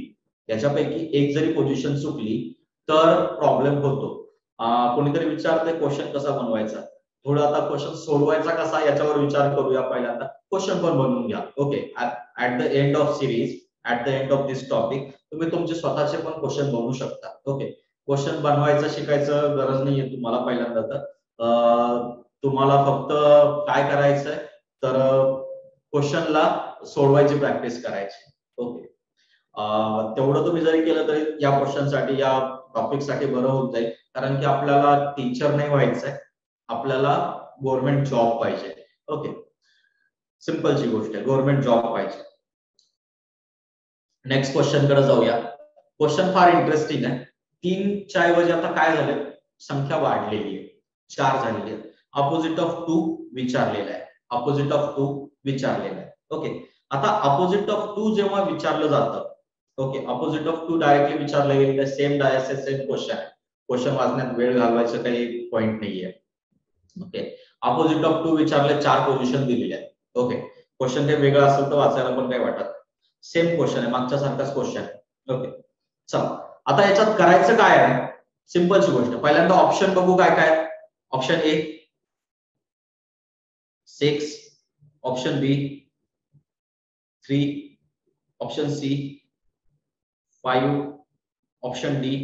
चुकली तर प्रॉब्लेम होतो. कोणीतरी विचारते क्वेश्चन कसा बनवायचा. थोडं आता क्वेश्चन सोडवायचा कसा याच्यावर विचार करूया. पहिल्यांदा क्वेश्चन पण बनवून घ्या. Okay, at the end of series, at the end of this topic तुम्ही तुमचे स्वतःचे पण क्वेश्चन बनवू शकता. ओके, क्वेश्चन बनवायचं शिकायचं गरज नाहीये तुम्हाला. पहिल्यांदा तर तुम्हाला फक्त काय करायचंय तर क्वेश्चनला सोडवायची प्रॅक्टिस करायची. ओके, तेवढं तुम्ही जरी केलं तरी या क्वेश्चनसाठी या टॉपिक साठी बरं होत जाईल. कारण की आपल्याला टीचर नाही व्हायचंय, आपल्याला गव्हर्नमेंट जॉब पाहिजे. ओके, सिंपलची गोष्ट आहे, गव्हर्नमेंट जॉब पाहिजे. नेक्स्ट क्वेश्चन कडे जाऊया. क्वेश्चन फार इंटरेस्टिंग आहे. 3च्या ऐवजी आता काय झालं, संख्या वाढलेली आहे, 4 झालेली आहे. अपोजिट ऑफ 2 विचारलेलं आहे. अपोजिट ऑफ 2 विचारलेलं आहे. ओके, आता अपोजिट ऑफ 2 जेव्हा विचारलं जातं, ओके, अपोजिट ऑफ 2 डायरेक्टली विचारलं गेलेलं आहे. सेम डायस सेम क्वेश्चन आहे. क्वेश्चन वाचण्यात वेळ घालवायचं काही पॉइंट नाहीये. ओके, अपोजिट ऑफ 2 विचारले, 4 पोझिशन दिलेले आहेत. ओके, क्वेश्चन काही वेगळं असेल तर वाचायला पण काही वाटत. सेम क्वेश्चन आहे, मागच्या सारखाच क्वेश्चन आहे. ओके, चला आता याच्यात करायचं काय आहे, सिंपलची गोष्ट. पहिल्यांदा ऑप्शन बघू काय काय. Option A 6, option B 3, option C 5, option D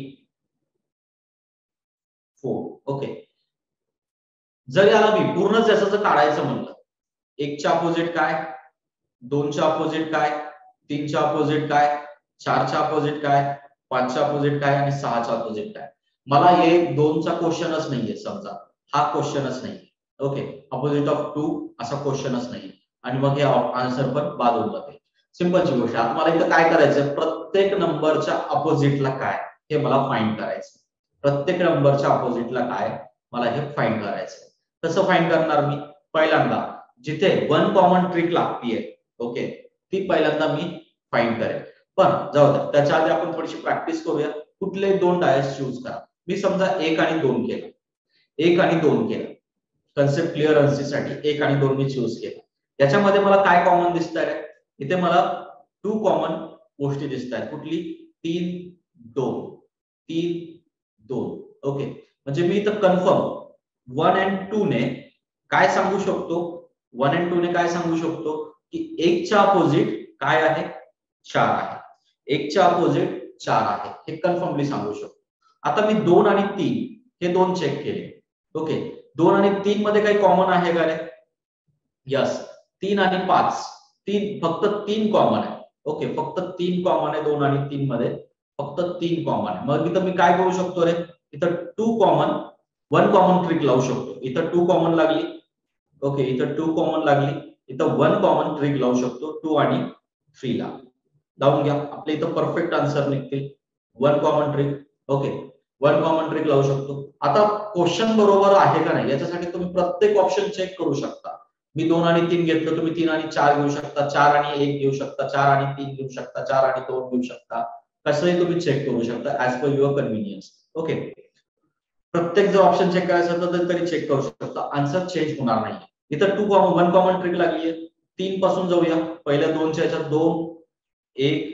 4. Okay, जर याला मी पूर्णच याचं काढायचं म्हणलं, 1च्या अपोजिट काय, 2च्या अपोजिट काय, 3च्या अपोजिट काय, 4च्या अपोजिट काय, 5च्या अपोजिट काय आणि 6च्या अपोजिट काय. मला हे 2चा क्वेश्चनच नाहीये. समजा हा क्वेश्चनच नाहीये. ओके, अपोजिट ऑफ 2 असा क्वेश्चनच नाही आणि मग हे आन्सर पण बाद होऊन जाते. सिंपलची गोष्ट. आता मला इथं काय करायचं, प्रत्येक नंबरच्या अपोजिटला काय हे मला फाइंड करायचं. प्रत्येक नंबरच्या अपोजिटला काय मला हे फाइंड करायचं. कसं फाइंड करणार मी, पहिल्यांदा जिथे 1 कॉमन ट्रिक लागतीये, ओके, ती पहिल्यांदा मी फाइंड करेल. पण जाऊ द्या, त्याच्या आधी आपण थोडीशी प्रॅक्टिस करूया. कुठले 2 डायस चूज करा. मी समजा 1 आणि 2 केलं, 1 आणि 2 केलं. कन्सेप्ट क्लिअरन्सीसाठी 1 आणि 2 मी चूज केलं. याच्यामध्ये मला काय कॉमन दिसत आहे, इथे मला 2 कॉमन गोष्टी दिसत आहेत. कुठली, 3 2. ओके, म्हणजे मी इथं कन्फर्म 1 आणि 2 ने काय सांगू शकतो, 1 आणि 2 ने काय सांगू शकतो की 1च्या अपोजिट काय आहे, 4 आहे. 1च्या अपोजिट 4 आहे, हे कन्फर्मली सांगू शकतो. आता मी 2 आणि 3 हे 2 चेक केले. ओके, 2 आणि 3 मध्ये काही कॉमन आहे का रे, यस. 3 आणि 5, फक्त 3 कॉमन आहे. ओके, फक्त 3 कॉमन आहे. 2 आणि 3 मध्ये फक्त 3 कॉमन आहे. मग इथं मी काय करू शकतो रे, इथं 2 कॉमन 1 कॉमन ट्रिक लावू शकतो. इथं 2 कॉमन लागली. ओके, इथं 2 कॉमन लागली. इथं 1 कॉमन ट्रिक लावू शकतो. 2 आणि 3 ला लावून घ्या, आपल्या इथं परफेक्ट आन्सर निघतील. 1 common trick. Okay, 1 common trick लावू शकतो. आता क्वेश्चन बरोबर आहे का नाही याच्यासाठी तुम्ही प्रत्येक ऑप्शन चेक करू शकता. मी 2 आणि 3 घेतलं, तुम्ही 3 आणि 4 घेऊ शकता, 4 आणि 1 घेऊ शकता, 4 आणि 3 घेऊ शकता, 4 आणि 2 घेऊ शकता. कसंही तुम्ही चेक करू शकता as per your convenience. Okay, प्रत्येक जर ऑप्शन चेक करायचं असेल तरी चेक करू शकता, आन्सर चेंज होणार नाही. इथं 1 कॉमन ट्रिक लागली आहे. 3 पासून जाऊया. पहिल्या 2च्या याच्यात 2 1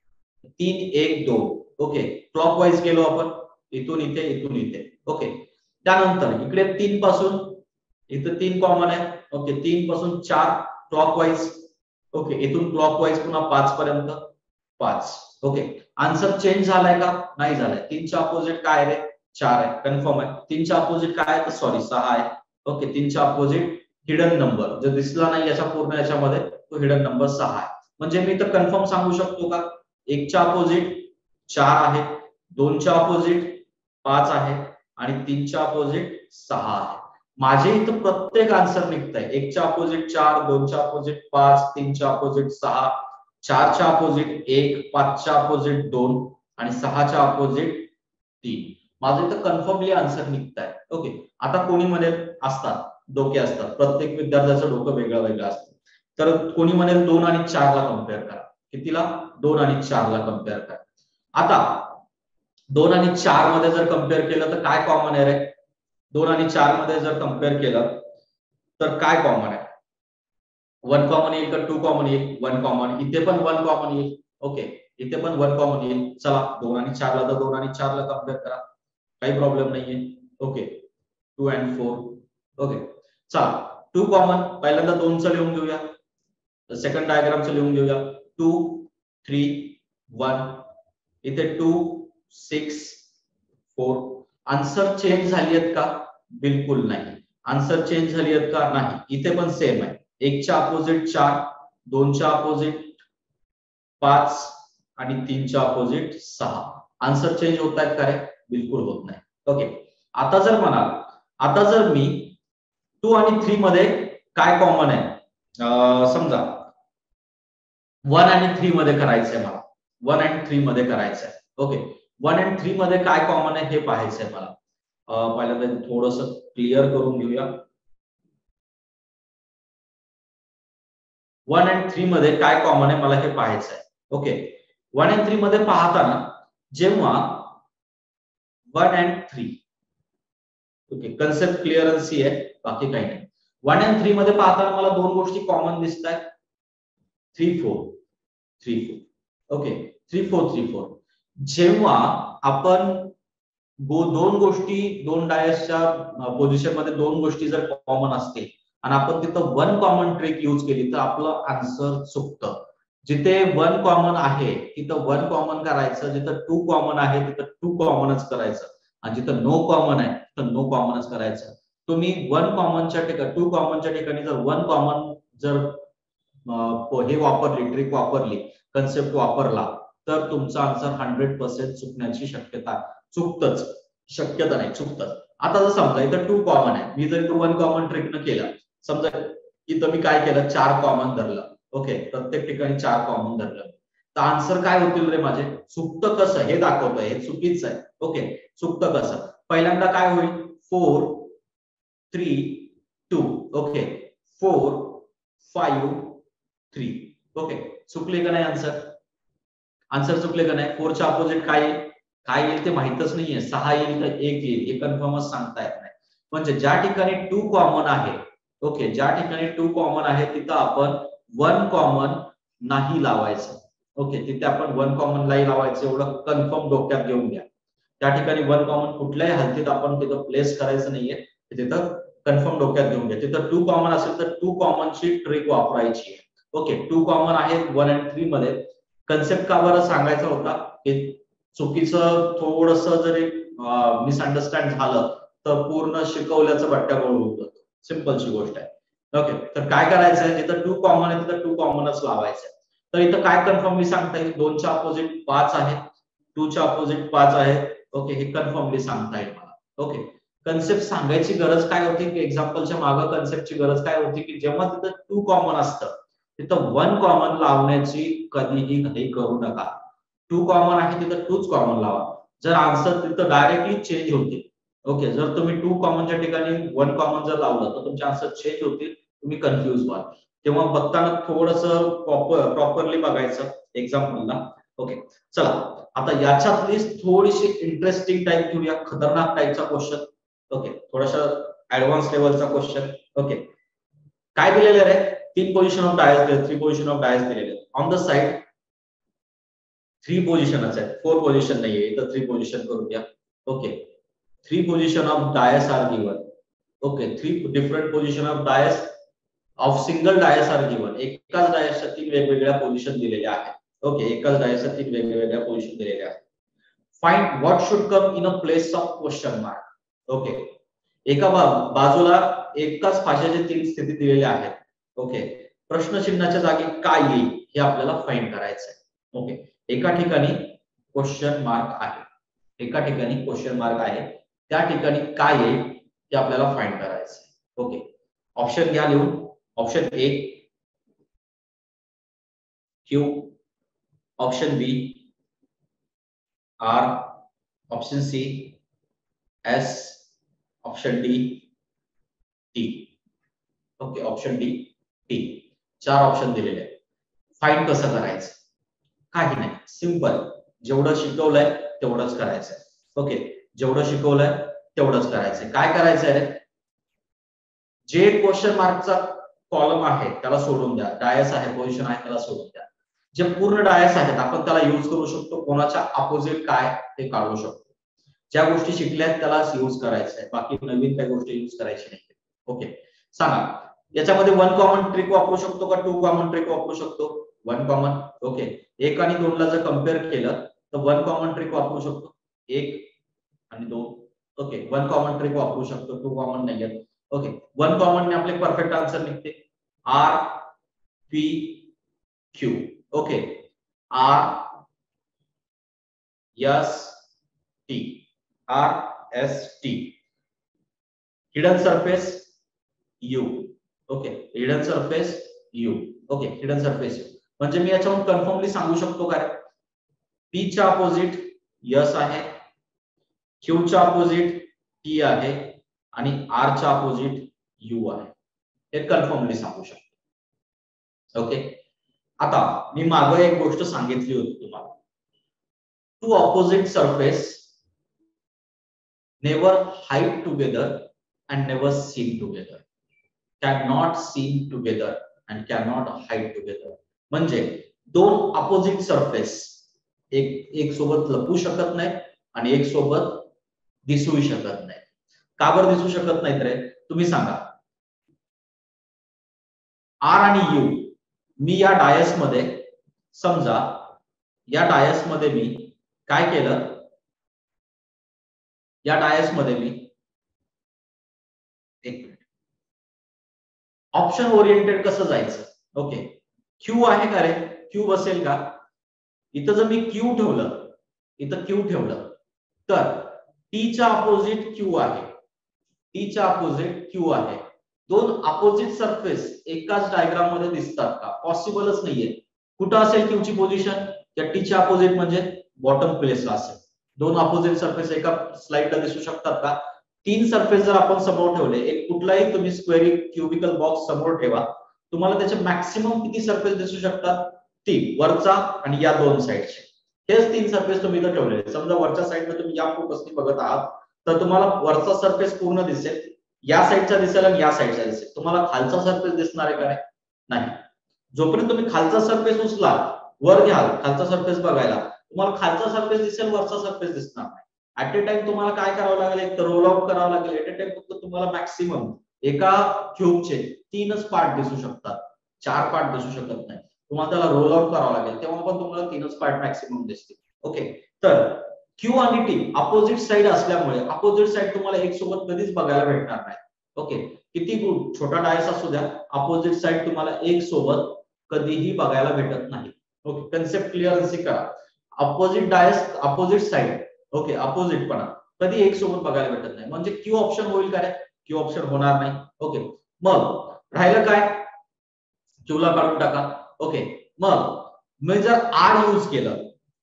3 1 2. ओके, क्लॉकवाईज गेलो आपण, इथून इथे इथून इथे. ओके, त्यानंतर इकडे 3 पासून इथं 3 कॉमन आहे. ओके, 3 पासून 4 क्लॉकवाईज. ओके, इथून क्लॉकवाईज पुन्हा 5 पर्यंत 5. ओके, आन्सर चेंज झालाय का, नाही झालाय. 3च्या अपोजिट काय रे, 4 आहे, कन्फर्म आहे. 3च्या अपोजिट काय आहे, सॉरी 6 आहे. ओके, 3च्या अपोजिट हिडन नंबर जो दिसला नाही याच्या पूर्ण याच्यामध्ये तो हिडन नंबर 6 आहे. म्हणजे मी तर कन्फर्म सांगू शकतो का, 1च्या अपोजिट 4 आहे, 2च्या अपोजिट 5 आहे आणि 3च्या अपोजिट 6 आहे. माझे इथं प्रत्येक आन्सर निघतंय. 1च्या अपोजिट 4, 2च्या अपोजिट 5, 3च्या अपोजिट 6, 4च्या अपोजिट 1, 5च्या अपोजिट 2 आणि 6च्या अपोजिट 3. माझं इथं कन्फर्मली आन्सर निघतंय. ओके, आता कोणी म्हणेल असतात डोके असतात, प्रत्येक विद्यार्थ्याचं डोकं वेगळं वेगळं असतं. तर कोणी म्हणेल 2 आणि 4 ला कम्पेअर करा. कितीला, 2 आणि 4 ला कम्पेअर करा. आता 2 आणि 4 मध्ये जर कम्पेअर केलं तर काय कॉमन आहे रे? 2 आणि 4 मध्ये जर कम्पेअर केलं तर काय कॉमन आहे? 1 कॉमन येईल का 2 कॉमन येईल? 1 कॉमन. इथे पण 1 कॉमन येईल. ओके, इथे पण 1 कॉमन येईल. चला 2 आणि 4 ला तर 2 आणि 4 ला कम्पेअर करा, काही प्रॉब्लेम नाहीये. Okay, 2 and 4. ओके, चला 2 कॉमन. पहिल्यांदा 2 चं लिहून घेऊया, सेकंड डायग्रामचं लिहून घेऊया. 2 3 1. इथे 2 6 4. आन्सर चेंज झाली आहेत का? बिलकुल नाही. आन्सर चेंज झाली आहेत का? नाही. इथे पण सेम आहे. 1 च्या अपोजिट 4, 2 च्या अपोजिट 5 आणि 3 च्या अपोजिट 6. आन्सर चेंज होत आहेत का रे? बिलकुल होत नाही. ओके, आता जर म्हणाल, आता जर मी 2 आणि 3 मध्ये काय कॉमन आहे, समजा 1 आणि 3 मध्ये करायचंय मला. 1 आणि 3 मध्ये करायचंय. ओके, 1 आणि 3 मध्ये काय कॉमन आहे हे पाहायचंय मला. पहिल्यांदा थोडस क्लिअर करून घेऊया. 1 आणि 3 मध्ये काय कॉमन आहे मला हे पाहायचंय. ओके, 1 आणि 3 मध्ये पाहताना जेव्हा 1 and 3, ओके, कन्सेप्ट क्लिअरन्सी आहे, बाकी काही नाही. 1 and 3 मध्ये पाहताना मला दोन गोष्टी कॉमन दिसत आहेत. 3 4 3 4. ओके, 3 4 3 4. जेव्हा आपण दोन गोष्टी, दोन डायसच्या पोझिशन मध्ये दोन गोष्टी जर कॉमन असतील आणि आपण तिथं 1 कॉमन ट्रिक यूज केली तर आपलं आन्सर चुकतं. जिथे 1 कॉमन आहे तिथं 1 कॉमन करायचं, जिथं 2 कॉमन आहे तिथं 2 कॉमनच करायचं, आणि जिथं नो कॉमन आहे तिथं नो कॉमनच करायचं. तुम्ही 1 कॉमनच्या ठिकाणी 2 कॉमनच्या ठिकाणी जर 1 कॉमन जर हे वापरली, ट्रिक वापरली, कन्सेप्ट वापरला, तर तुमचा आन्सर 100% चुकण्याची शक्यता, चुकतच, शक्यता नाही, चुकतच. आता जर समजा इथं 2 कॉमन आहे, मी जर 1 कॉमन ट्रिक न केला, समजा इथं मी काय केलं, 4 कॉमन धरलं. ओके, प्रत्येक ठिकाणी 4 कॉमन धरलं, तर आन्सर काय होतील रे माझे? चुकतं कसं हे दाखवतोय, हे चुकीचं आहे. ओके, चुकतं कसं? पहिल्यांदा काय होईल, 4 3 2. ओके, 4 5 3. ओके, चुकले का नाही आन्सर? आन्सर चुकले का नाही? 4 च्या अपोजिट काय येईल? काय येईल ते माहितच नाहीये. 6 येईल तर 1 येईल, हे कन्फर्मच सांगता येत नाही. म्हणजे ज्या ठिकाणी 2 कॉमन आहे, ओके, ज्या ठिकाणी 2 कॉमन आहे तिथं आपण 1 कॉमन नाही लावायचं. ओके, तिथे आपण 1 कॉमन नाही लावायचं, एवढं कन्फर्म डोक्यात घेऊन घ्या. त्या ठिकाणी 1 कॉमन कुठल्याही हालतीत आपण तिथं प्लेस करायचं नाहीये, तिथं कन्फर्म डोक्यात घेऊन घ्या. तिथं 2 कॉमन असेल तर 2 कॉमनची ट्रिक वापरायची आहे. ओके, 2 कॉमन आहे 1 आणि 3 मध्ये. कन्सेप्ट का बरं सांगायचा होता, की चुकीचं थोडस जरी मिसअंडरस्टँड झालं तर पूर्ण शिकवल्याचं बट्ट्याबोळ होऊन जातं. सिंपलची गोष्ट आहे. ओके, तर काय करायचंय, जिथं 2 कॉमन आहे तिथं 2 कॉमनच लावायचं. तर इथं काय कन्फर्मली सांगता येईल, 2 च्या अपोजिट 5 आहे, 2 च्या अपोजिट 5 आहे. ओके, हे कन्फर्मली सांगता येईल मला. ओके, कन्सेप्ट सांगायची गरज काय होती, की एक्झाम्पलच्या मागे कन्सेप्टची गरज काय होती, की जेव्हा तिथं 2 कॉमन असतं तिथं 1 कॉमन लावण्याची कधीही घाई करू नका. 2 कॉमन आहे तिथं 2च कॉमन लावा. जर आन्सर तिथं डायरेक्टली चेंज होतील. ओके, जर तुम्ही 2 कॉमनच्या ठिकाणी 1 कॉमन जर लावलं तर तुमचे आन्सर चेंज होतील, तुम्ही कन्फ्युज व्हाल. तेव्हा बघताना थोडंसं प्रॉपरली बघायचं एक्झाम्पलला. ओके, चला आता याच्यातली थोडीशी इंटरेस्टिंग टाइप घेऊया, खतरनाक टाइपचा क्वेश्चन. ओके, थोडासा ऍडव्हान्स लेवलचा क्वेश्चन. ओके, काय दिलेलं आहे? 3 पोझिशन ऑफ डायस दिले, 3 पोझिशन ऑफ डायस दिलेले. ऑन द साइड 3 पोझिशनच आहेत, 4 पोझिशन नाहीये, इथं 3 पोझिशन करून द्या. Okay, 3 position of dice are given. Okay, 3 different position of dice of single dice are given. एकाच डायसच्या 3 वेगवेगळ्या पोझिशन दिलेल्या आहेत. ओके, एकाच डायसच्या 3 वेगवेगळ्या पोझिशन दिलेल्या आहेत. Find what should come in a place of question mark. Okay, एका बाजूला एकाच भाषेचे 3 स्थिती दिलेल्या आहेत. ओके, प्रश्नचिन्हाच्या जागी काय येईल हे आपल्याला फाइंड करायचं आहे. ओके, एका ठिकाणी क्वेश्चन मार्क आहे, एका ठिकाणी क्वेश्चन मार्क आहे, त्या ठिकाणी काय येईल ते आपल्याला फाइंड करायचं आहे. ओके, ऑप्शन घ्या लिहून. Option A Q, option B R, option C S, option D T. Okay, option D T. 4 option दिलेले आहेत. फाइंड कसं करायचं? काही नाही, सिंपल. जेवढं शिकवलंय तेवढंच करायचंय. ओके, जेवढं शिकवलंय तेवढंच करायचंय. काय करायचंय रे, जे क्वेश्चन मार्कचा कॉलम आहे त्याला सोडून द्या, डायस आहे पोझिशन आहे त्याला सोडून द्या. जे पूर्ण डायस आहेत आपण त्याला यूज करू शकतो, कोणाच्या अपोजिट काय ते काढू शकतो. ज्या गोष्टी शिकल्यात त्यालाच यूज करायचं आहे, बाकी नवीन काही गोष्टी यूज करायची नाही. ओके, सांगा याच्यामध्ये 1 कॉमन ट्रिक वापरू शकतो का 2 कॉमन ट्रिक वापरू शकतो? 1 कॉमन. ओके, 1 आणि 2 ला जर कम्पेअर केलं तर 1 कॉमन ट्रिक वापरू शकतो, 1 आणि 2. ओके, 1 कॉमन ट्रिक वापरू शकतो, 2 कॉमन नाहीये. ओके, 1 कॉमन ने आपले परफेक्ट आन्सर निघते, R P Q. Okay, R S T, R S T. Hidden surface U. Okay, hidden surface U. Okay, hidden surface U म्हणजे मी याच्यावरून कन्फर्मली सांगू शकतो काय, पी च्या अपोजिट यस आहे, क्यू च्या अपोजिट टी आहे आणि आर च्या अपोजिट यू आहे, हे कन्फर्मली सांगू शकतो. ओके, आता मी मागे एक गोष्ट सांगितली होती तुम्हाला, two opposite surface never hide together and never seen together, cannot seen together and cannot hide together. म्हणजे दोन अपोजिट सरफेस एक सोबत लपू शकत नाही आणि एक सोबत दिसू शकत नाही. का बरं दिसू शकत नाहीत रे, तुम्ही सांगा. आर आणि यू, मी या डायस मध्ये, समजा या डायस मध्ये मी काय केलं, या डायस मध्ये मी एक ऑप्शन ओरिएंटेड कसं जायचं. ओके, क्यू आहे का रे, क्यू बसेल का, इथं जर मी क्यू ठेवलं, इथं क्यू ठेवलं तर टी च्या अपोजिट क्यू आहे, टी च्या अपोजिट क्यू आहे. दोन अपोजिट सरफेस एकाच डायग्राम मध्ये दिसतात का? पॉसिबलच नाहीये. कुठं असेल क्यू ची पोझिशन, त्या टी च्या अपोजिट म्हणजे बॉटम प्लेसला असेल. दोन अपोजिट सरफेस एका स्लाइडला दिसू शकतात का? 3 सरफेस जर आपण समोर ठेवले, एक कुठलाही तुम्ही स्क्वेअरी क्युबिकल बॉक्स समोर ठेवा, तुम्हाला त्याचे मॅक्सिमम किती सरफेस दिसू शकतात? 3, वरचा आणि या दोन साइडचे. हेच 3 सरफेस तुम्ही इथं ठेवलेले. समजा वरच्या साइडला तुम्ही या फोकसने बघत आहात तर तुम्हाला वरचा सरफेस पूर्ण दिसेल, या साइडचा दिसेल आणि या साइडचा दिसेल. तुम्हाला खालचा सरफेस दिसणार आहे का नाही? जोपर्यंत तुम्ही खालचा सरफेस उचला, वर घ्याल खालचा सरफेस बघायला, तुम्हाला खालचा सरफेस दिसेल, वरचा सरफेस दिसणार नाही. ऍट ए टाइम तुम्हाला काय करावं लागेल, एक तर रोल आउट करावं लागेल. ऍट ए टाइम फक्त तुम्हाला मॅक्सिमम एका क्यूबचे 3च पार्ट दिसू शकतात, 4 पार्ट दिसू शकत नाही. तुम्हाला त्याला रोल आउट करावं लागेल, तेव्हा पण तुम्हाला 3च पार्ट मॅक्सिमम दिसतील. ओके, तर क्यू आणि टी अपोजिट साइड असल्यामुळे अपोजिट साइड तुम्हाला एक सोबत कधीच बघायला भेटणार नाही. ओके, किती छोटा डायस असू द्या, अपोजिट साइड तुम्हाला एक सोबत कधीही बघायला भेटत नाही. ओके, कन्सेप्ट क्लिअर करा. Opposite dice, opposite side, okay, opposite पण कधी एक सोबत बघायला भेटत नाही, म्हणजे क्यू ऑप्शन होईल काय? क्यू ऑप्शन होणार नाही. ओके, मग राहिलं काय, क्यू ला काढून टाका. ओके, मग मी जर आर यूज केलं,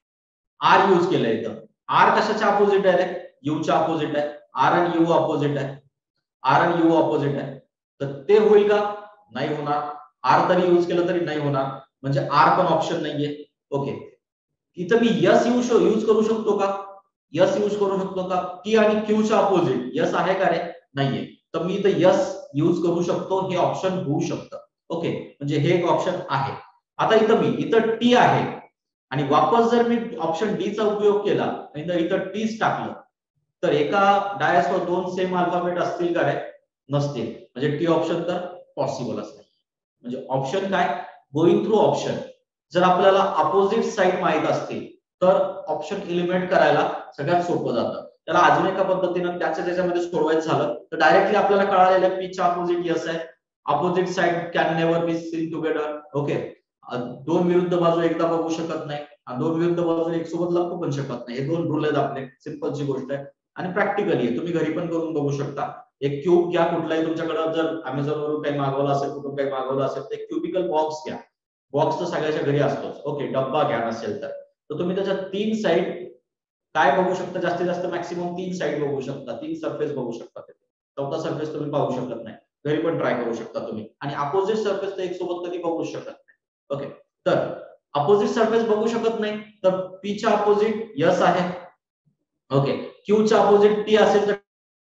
आर यूज केलं इथं, आर कशाच्या अपोजिट आहे? यू च्या अपोजिट आहे. आर आणि यू अपोजिट आहे, आर आणि यू अपोजिट आहे, तर ते होईल का? नाही होणार. आर तरी यूज केलं तरी नाही होणार, म्हणजे आर पण ऑप्शन नाहीये. ओके, इथं मी यस यूज करू शकतो का? यस यूज करू शकतो का? टी आणि क्यू च्या अपोजिट यस आहे का रे? नाहीये, तर मी इथं यस यूज करू शकतो, हे ऑप्शन होऊ शकतं. ओके, म्हणजे हे एक ऑप्शन आहे. आता इथं टी आहे आणि वापस जर मी ऑप्शन डी चा उपयोग केला आणि इथं टीच टाकलं, तर एका डायसवर 2 सेम अल्फाबेट असतील का रे? नसतील, म्हणजे टी ऑप्शन तर पॉसिबलच नाही. म्हणजे ऑप्शन काय, गोइंग थ्रू ऑप्शन. जर आपल्याला अपोजिट साइड माहित असतील तर ऑप्शन एलिमिनेट करायला सगळ्यात सोपं जातं. त्याला अजून एका पद्धतीनं त्याच्यामध्ये सोडवायचं झालं तर डायरेक्टली आपल्याला कळालेलं पी च्या अपोजिट यस आहे, opposite side can never be seen together. Okay, दोन विरुद्ध बाजू एकदा बघू शकत नाही आणि दोन विरुद्ध बाजू एक सोबत लपू पण शकत नाही. हे 2 रूल आहेत आपले. सिंपलची गोष्ट आहे आणि प्रॅक्टिकली आहे, तुम्ही घरी पण करून बघू शकता. एक क्यूब घ्या, कुठलाही तुमच्याकडे जर अमेझॉनवरून काही मागवलं असेल, कुठून काही मागवलं असेल, तर एक क्युबिकल बॉक्स घ्या. बॉक्स तर सगळ्याच्या घरी असतोच. ओके, डब्बा घ्या नसेल तर तुम्ही त्याच्या 3 साइड काय बघू शकता, जास्तीत जास्त मॅक्सिमम 3 साइड बघू शकता, 3 सरफेस बघू शकता. चौथा सरफेस तुम्ही पाहू शकत नाही, घरी पण ट्राय करू शकता तुम्ही. आणि अपोजिट सरफेस तर एक सोबत कधी बघू शकत नाही. ओके, तर अपोजिट सरफेस बघू शकत नाही तर पी च्या अपोजिट यस आहे. ओके, क्यू च्या अपोजिट टी असेल तर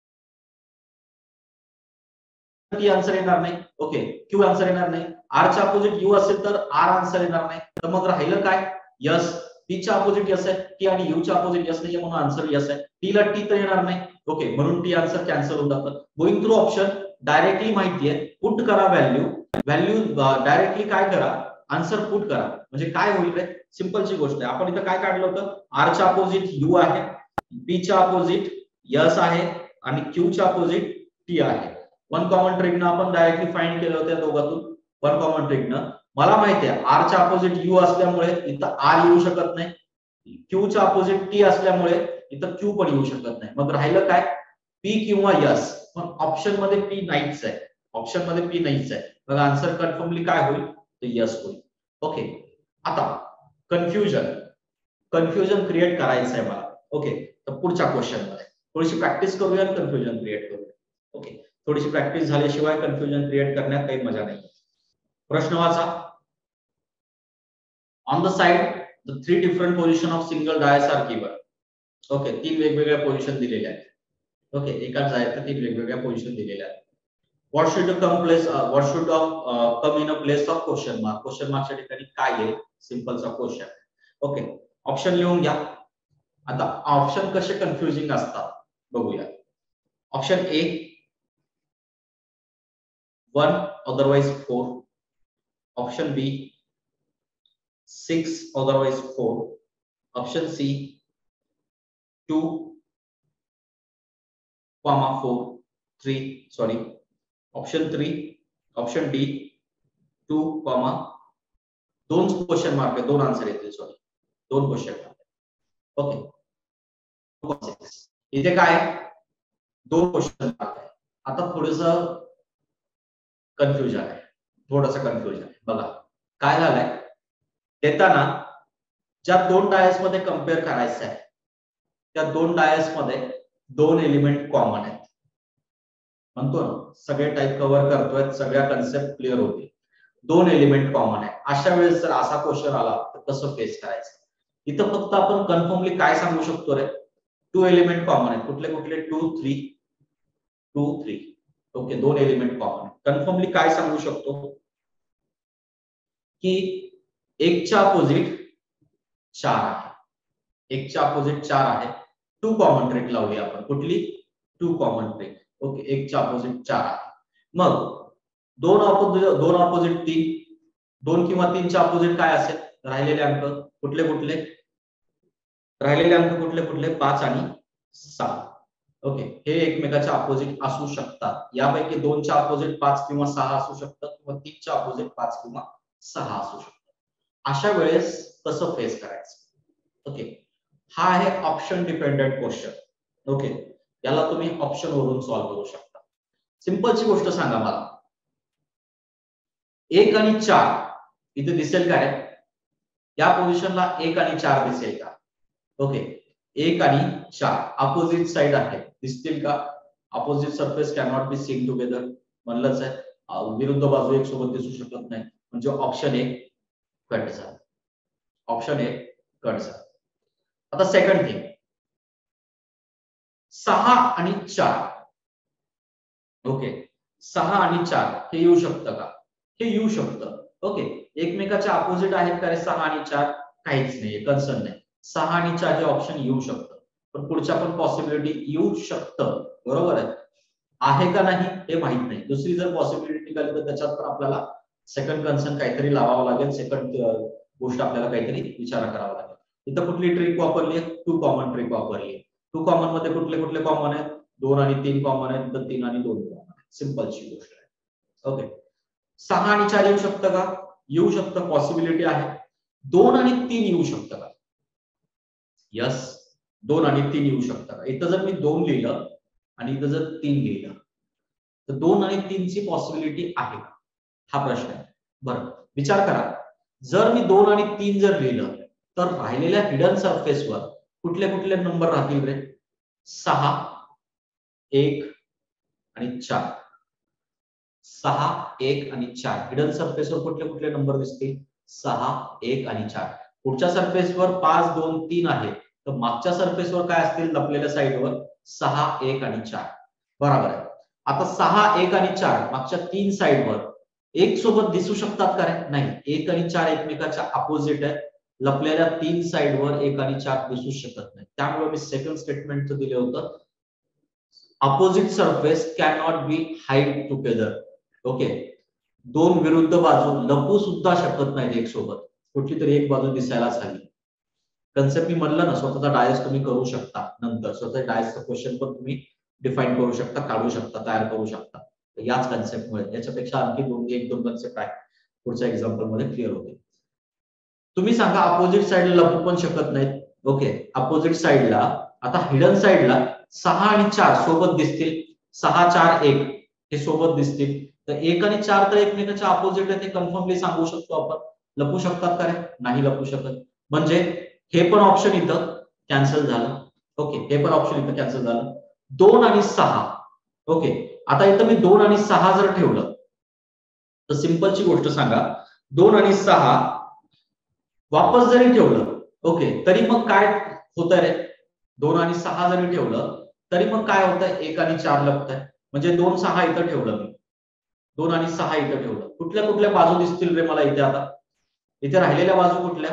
टी आन्सर येणार नाही. ओके, क्यू आन्सर येणार नाही. आर च्या अपोजिट यू असेल तर आर आन्सर येणार नाही. तर मग राहिलं काय? यस. टी च्या अपोजिट यस आहे, टी आणि यू च्या अपोजिट यस नाहीये म्हणून आन्सर यस आहे. टी ला टी तर येणार नाही. ओके, म्हणून टी आन्सर कॅन्सल होऊन जातं. गोइंग थ्रू ऑप्शन डायरेक्टली माहितीये, पुट करा व्हॅल्यू डायरेक्टली काय करा, आन्सर पुट करा. म्हणजे काय होईल रे? सिंपलची गोष्ट आहे. आपण इथं काय काढलं होतं? आर च्या अपोजिट यू आहे, पी च्या अपोजिट यस आहे आणि क्यू च्या अपोजिट टी आहे. वन कॉमन ट्रिकनं आपण डायरेक्टली फाइंड केलं होतं दोघातून. वन कॉमन ट्रिकनं मला माहिती आहे आर च्या अपोजिट यू असल्यामुळे इथं आर येऊ शकत नाही, क्यू च्या अपोजिट टी असल्यामुळे इथं क्यू पण येऊ शकत नाही. मग राहिलं काय? पी किंवा यस. पण ऑप्शन मध्ये पी नाहीच आहे, ऑप्शन मध्ये पी नाहीच आहे. मग आन्सर कन्फर्मली काय होईल? तर यस होईल. ओके, आता कन्फ्युजन क्रिएट करायचं आहे मला. ओके, तर पुढच्या क्वेश्चन मध्ये थोडीशी प्रॅक्टिस करूया आणि कन्फ्युजन क्रिएट करूया. ओके, थोडीशी प्रॅक्टिस झाल्याशिवाय कन्फ्युजन क्रिएट करण्यात काही मजा नाही. प्रश्न वाचा. On the side the 3 different position of single dice are given. Okay, 3 वेगवेगळ्या पोझिशन दिलेल्या आहेत. ओके, एकाच डायसच्या 3 वेगवेगळ्या पोझिशन दिलेल्या आहेत. What should come in a place of question mark. Question मार्कच्या ठिकाणी काय येईल? सिंपलचा क्वेश्चन. ओके, ऑप्शन लिहून घ्या. आता ऑप्शन कसे कन्फ्युजिंग असतात बघूया. Option A 1 otherwise 4. Option B 6 otherwise 4. Option C 2, 4, 3 sorry. Option 3, option D 2, दोन क्वेश्चन मार्क आहे, दोन आन्सर येतील. सॉरी, दोन क्वेश्चन मार्क. ओके, इथे काय? दोन क्वेश्चन मार्क आहे. आता थोडंसं कन्फ्युजन आहे, बघा काय झालंय. देताना ज्या दोन डायस मध्ये कम्पेअर करायचं आहे त्या दोन डायस मध्ये दोन एलिमेंट कॉमन आहेत. म्हणतो ना, सगळे टाइप कव्हर करतोय, सगळ्या कन्सेप्ट क्लिअर होतील. दोन एलिमेंट कॉमन आहे. अशा वेळेस जर असा क्वेश्चन आला तर कसं फेस करायचं? इथं फक्त आपण कन्फर्मली काय सांगू शकतो रे? 2 एलिमेंट कॉमन आहेत. कुठले कुठले? 2, 3. ओके, दोन एलिमेंट कॉमन आहेत. कन्फर्मली काय सांगू शकतो की 1 च्या अपोजिट 4 आहे, 1 च्या अपोजिट 4 आहे. 2 कॉमन ट्रिक लावली आपण. कुठली? 2 कॉमन ट्रिक. ओके, 1 च्या अपोजिट 4 आहे. मग दोन अपोजिट 3, 2 किंवा 3 च्या अपोजिट काय असेल? राहिलेले अंक कुठले कुठले? राहिलेले अंक कुठले कुठले? 5 आणि 6. ओके, हे एकमेकाच्या अपोजिट असू शकतात. यापैकी 2 च्या अपोजिट 5 किंवा 6 असू शकतात किंवा 3 च्या अपोजिट 5 किंवा 6 असू शकतात. अशा वेळेस कसं फेस करायचं? ओके, हा आहे ऑप्शन डिपेंडेंट क्वेश्चन. ओके, याला तुम्ही ऑप्शन वरून सॉल्व्ह करू शकता. सिंपलची गोष्ट सांगा मला, 1 आणि 4 इथे दिसेल काय? या पोझिशनला 1 आणि 4 दिसेल का? ओके, 1 आणि 4 अपोजिट साइड आहे, दिसतील का? Opposite surface cannot be seen together म्हणलंच आहे. विरुद्ध बाजू एक सोबत दिसू शकत नाही. म्हणजे ऑप्शन 1 कट झाला. ऑप्शन 1 कट झाला. आता सेकंड थिंग, 6 आणि 4. ओके, 6 आणि 4 हे येऊ शकतं का? हे येऊ शकतं. ओके, एकमेकाच्या अपोजिट आहेत का रे 6 आणि 4? काहीच नाहीये, कन्सर्न नाही. 6 आणि 4 हे ऑप्शन येऊ शकतं. पण पुढच्या पण पॉसिबिलिटी येऊ शकतं, बरोबर आहे का नाही हे माहित नाही. दुसरी जर पॉसिबिलिटी निघाली तर त्याच्यात पण आपल्याला सेकंड कन्सर्न काहीतरी लावावं लागेल. सेकंड गोष्ट आपल्याला काहीतरी विचार करावा लागेल. इथं कुठली ट्रिक वापरली आहे? 2 कॉमन ट्रिक वापरली आहे. 2 कॉमन मध्ये कुठले कुठले कॉमन आहेत? 2 आणि 3 कॉमन आहेत, तर 3 आणि 2 कॉमन आहेत. सिंपलची गोष्ट आहे. ओके, 6 आणि 4 येऊ शकतं का? येऊ शकतं, पॉसिबिलिटी आहे. 2 आणि 3 येऊ शकतं का? यस, 2 आणि 3 येऊ शकतं का? इथं जर मी 2 लिहिलं आणि इथं जर 3 लिहिलं तर 2 आणि 3 ची पॉसिबिलिटी आहे का? हा प्रश्न आहे. बरं, विचार करा, जर मी 2 आणि 3 जर लिहिलं तर राहिलेल्या हिडन सरफेसवर कुठले कुठले नंबर राहतील रे? 6, 1 आणि 4. 6, 1 आणि 4 हिडन सरफेसवर कुठले कुठले नंबर दिसतील? 6 1 आणि 4. पुढच्या सरफेसवर 5 2 3 आहे, तर मागच्या सरफेसवर काय असतील लपलेल्या साईडवर 6 1 आणि 4. बरोबर आहे. आता 6 1 आणि 4 मागच्या 3 साईडवर एक सोबत दिसू शकतात का रे? नाही. 1 आणि 4 एकमेकाच्या अपोजिट आहे. लपलेल्या 3 साईडवर 1 आणि 4 दिसू शकत नाही. त्यामुळे मी सेकंड स्टेटमेंट दिले होतं, opposite surface can not be hide together. Okay, दोन विरुद्ध बाजू लपू सुद्धा शकत नाहीत एक सोबत, कुठली तरी एक बाजू दिसायलाच हवी. कन्सेप्ट मी म्हणलं ना, स्वतःचा डायस तुम्ही करू शकता. नंतर स्वतः डायसचा क्वेश्चन पण तुम्ही डिफाईन करू शकता, काढू शकता, तयार करू शकता. याच कन्सेप्टमुळे, याच्यापेक्षा आणखी एक दोन कन्सेप्ट आहे पुढच्या एक्झाम्पल मध्ये क्लिअर होते. तुम्ही सांगा अपोजिट साईडला लपू पण शकत नाहीत. ओके, अपोजिट साईडला आता हिडन साईडला 6 आणि 4 सोबत दिसतील. 6 4 1 हे सोबत दिसतील, तर 1 आणि 4 तर एकमेकांच्या अपोजिट आहे, ते कन्फर्मली सांगू शकतो आपण. लपू शकतात का रे? नाही लपू शकत. म्हणजे हे पण ऑप्शन इथं कॅन्सल झालं. ओके, हे पण ऑप्शन इथं कॅन्सल झालं. 2 आणि 6. ओके, आता इथं मी 2 आणि 6 जर ठेवलं तर सिंपलची गोष्ट सांगा, 2 आणि 6 वापस जरी ठेवलं, ओके, तरी मग काय होत रे? 2 आणि 6 जरी ठेवलं तरी मग काय होतंय? 1 आणि 4 लपतंय. म्हणजे 2 6 इथं ठेवलं मी, 2 आणि 6 इथं ठेवलं. कुठल्या कुठल्या बाजू दिसतील रे मला इथे? आता इथे राहिलेल्या बाजू कुठल्या?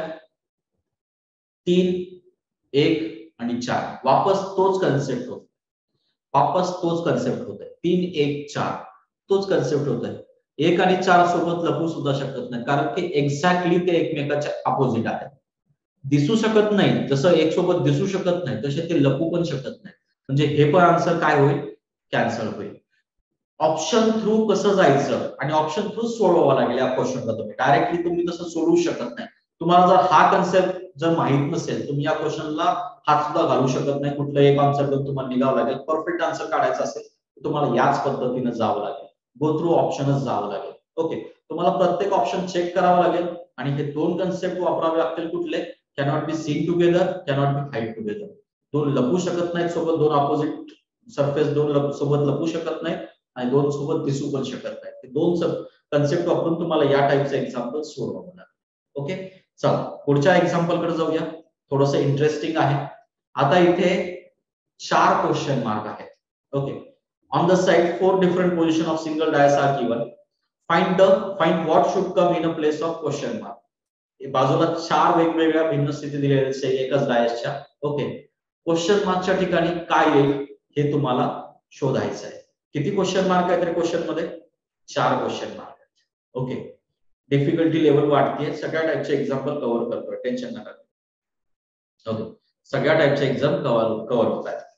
3 1 आणि 4. वापस तोच कन्सेप्ट होतो. वापस तोच कन्सेप्ट होतोय. 3 1 4 तोच कन्सेप्ट होतोय. 1 आणि 4 सोबत लपू सुद्धा शकत नाही, कारण की एक्झॅक्टली ते एकमेकाच्या अपोजिट आहेत. दिसू शकत नाही, जसं एक सोबत दिसू शकत नाही तसे ते लपू पण शकत नाही. म्हणजे हे पण आन्सर काय होईल? कॅन्सल होईल. ऑप्शन थ्रू कसं जायचं आणि ऑप्शन थ्रू सोडवावं लागेल या क्वेश्चनला. तुम्ही डायरेक्टली तुम्ही तसं सोडवू शकत नाही. तुम्हाला जर हा कन्सेप्ट जर माहित नसेल, तुम्ही या क्वेश्चनला हात सुद्धा घालू शकत नाही. कुठलं एक आन्सर देऊन तुम्हाला निघावं लागेल. परफेक्ट आन्सर काढायचा असेल तुम्हाला याच पद्धतीने जावं लागेल, गो थ्रू ऑप्शनच जावं लागेल. ओके, तुम्हाला प्रत्येक ऑप्शन चेक करावं लागेल आणि हे दोन कन्सेप्ट वापरावे लागतील. कुठले? Cannot be seen together, cannot be hide together. दोन लपू शकत नाहीत सोबत, दोन अपोजिट सरफेस दोन सोबत लपू शकत नाही आणि दोन सोबत दिसू पण शकत नाही. ते दोन कन्सेप्ट वापरून तुम्हाला या टाईपचं एक्झाम्पल सोडवावं लागेल. ओके, चला पुढच्या एक्झाम्पल कडे जाऊया. थोडस इंटरेस्टिंग आहे. आता इथे 4 क्वेश्चन मार्क आहेत. Okay, on the side 4 different position of single dice are given. Find what should come in a place of question mark. बाजूला 4 वेगवेगळ्या भिन्न स्थिती दिलेल्या आहेत एकाच डायसच्या. ओके, क्वेश्चन मार्कच्या ठिकाणी काय येईल हे तुम्हाला शोधायचं आहे. किती क्वेश्चन मार्क आहेत क्वेश्चन मध्ये? 4 क्वेश्चन मार्क आहेत. ओके, डिफिकल्टी लेवल वाढतीये. सगळ्या टाइपचे एक्झाम्पल कव्हर करतोय, टेन्शन नका. ओके, सगळ्या टाइपचे एक्झाम कव्हर होत आहेत.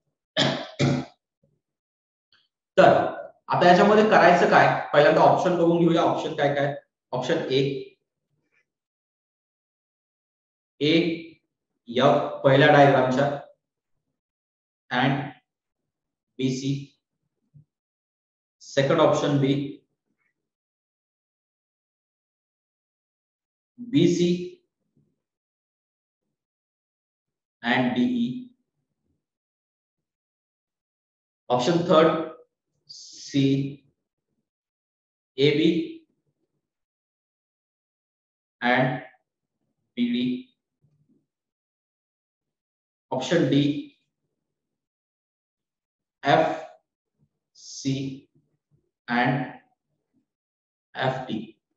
तर आता याच्यामध्ये करायचं काय? पहिल्यांदा ऑप्शन बघून घेऊया. ऑप्शन काय काय? ऑप्शन ए एफ पहिल्या डायग्रामच्या and BC. Second option B BC and DE. Option third C AB and BD. Option D F C and FD.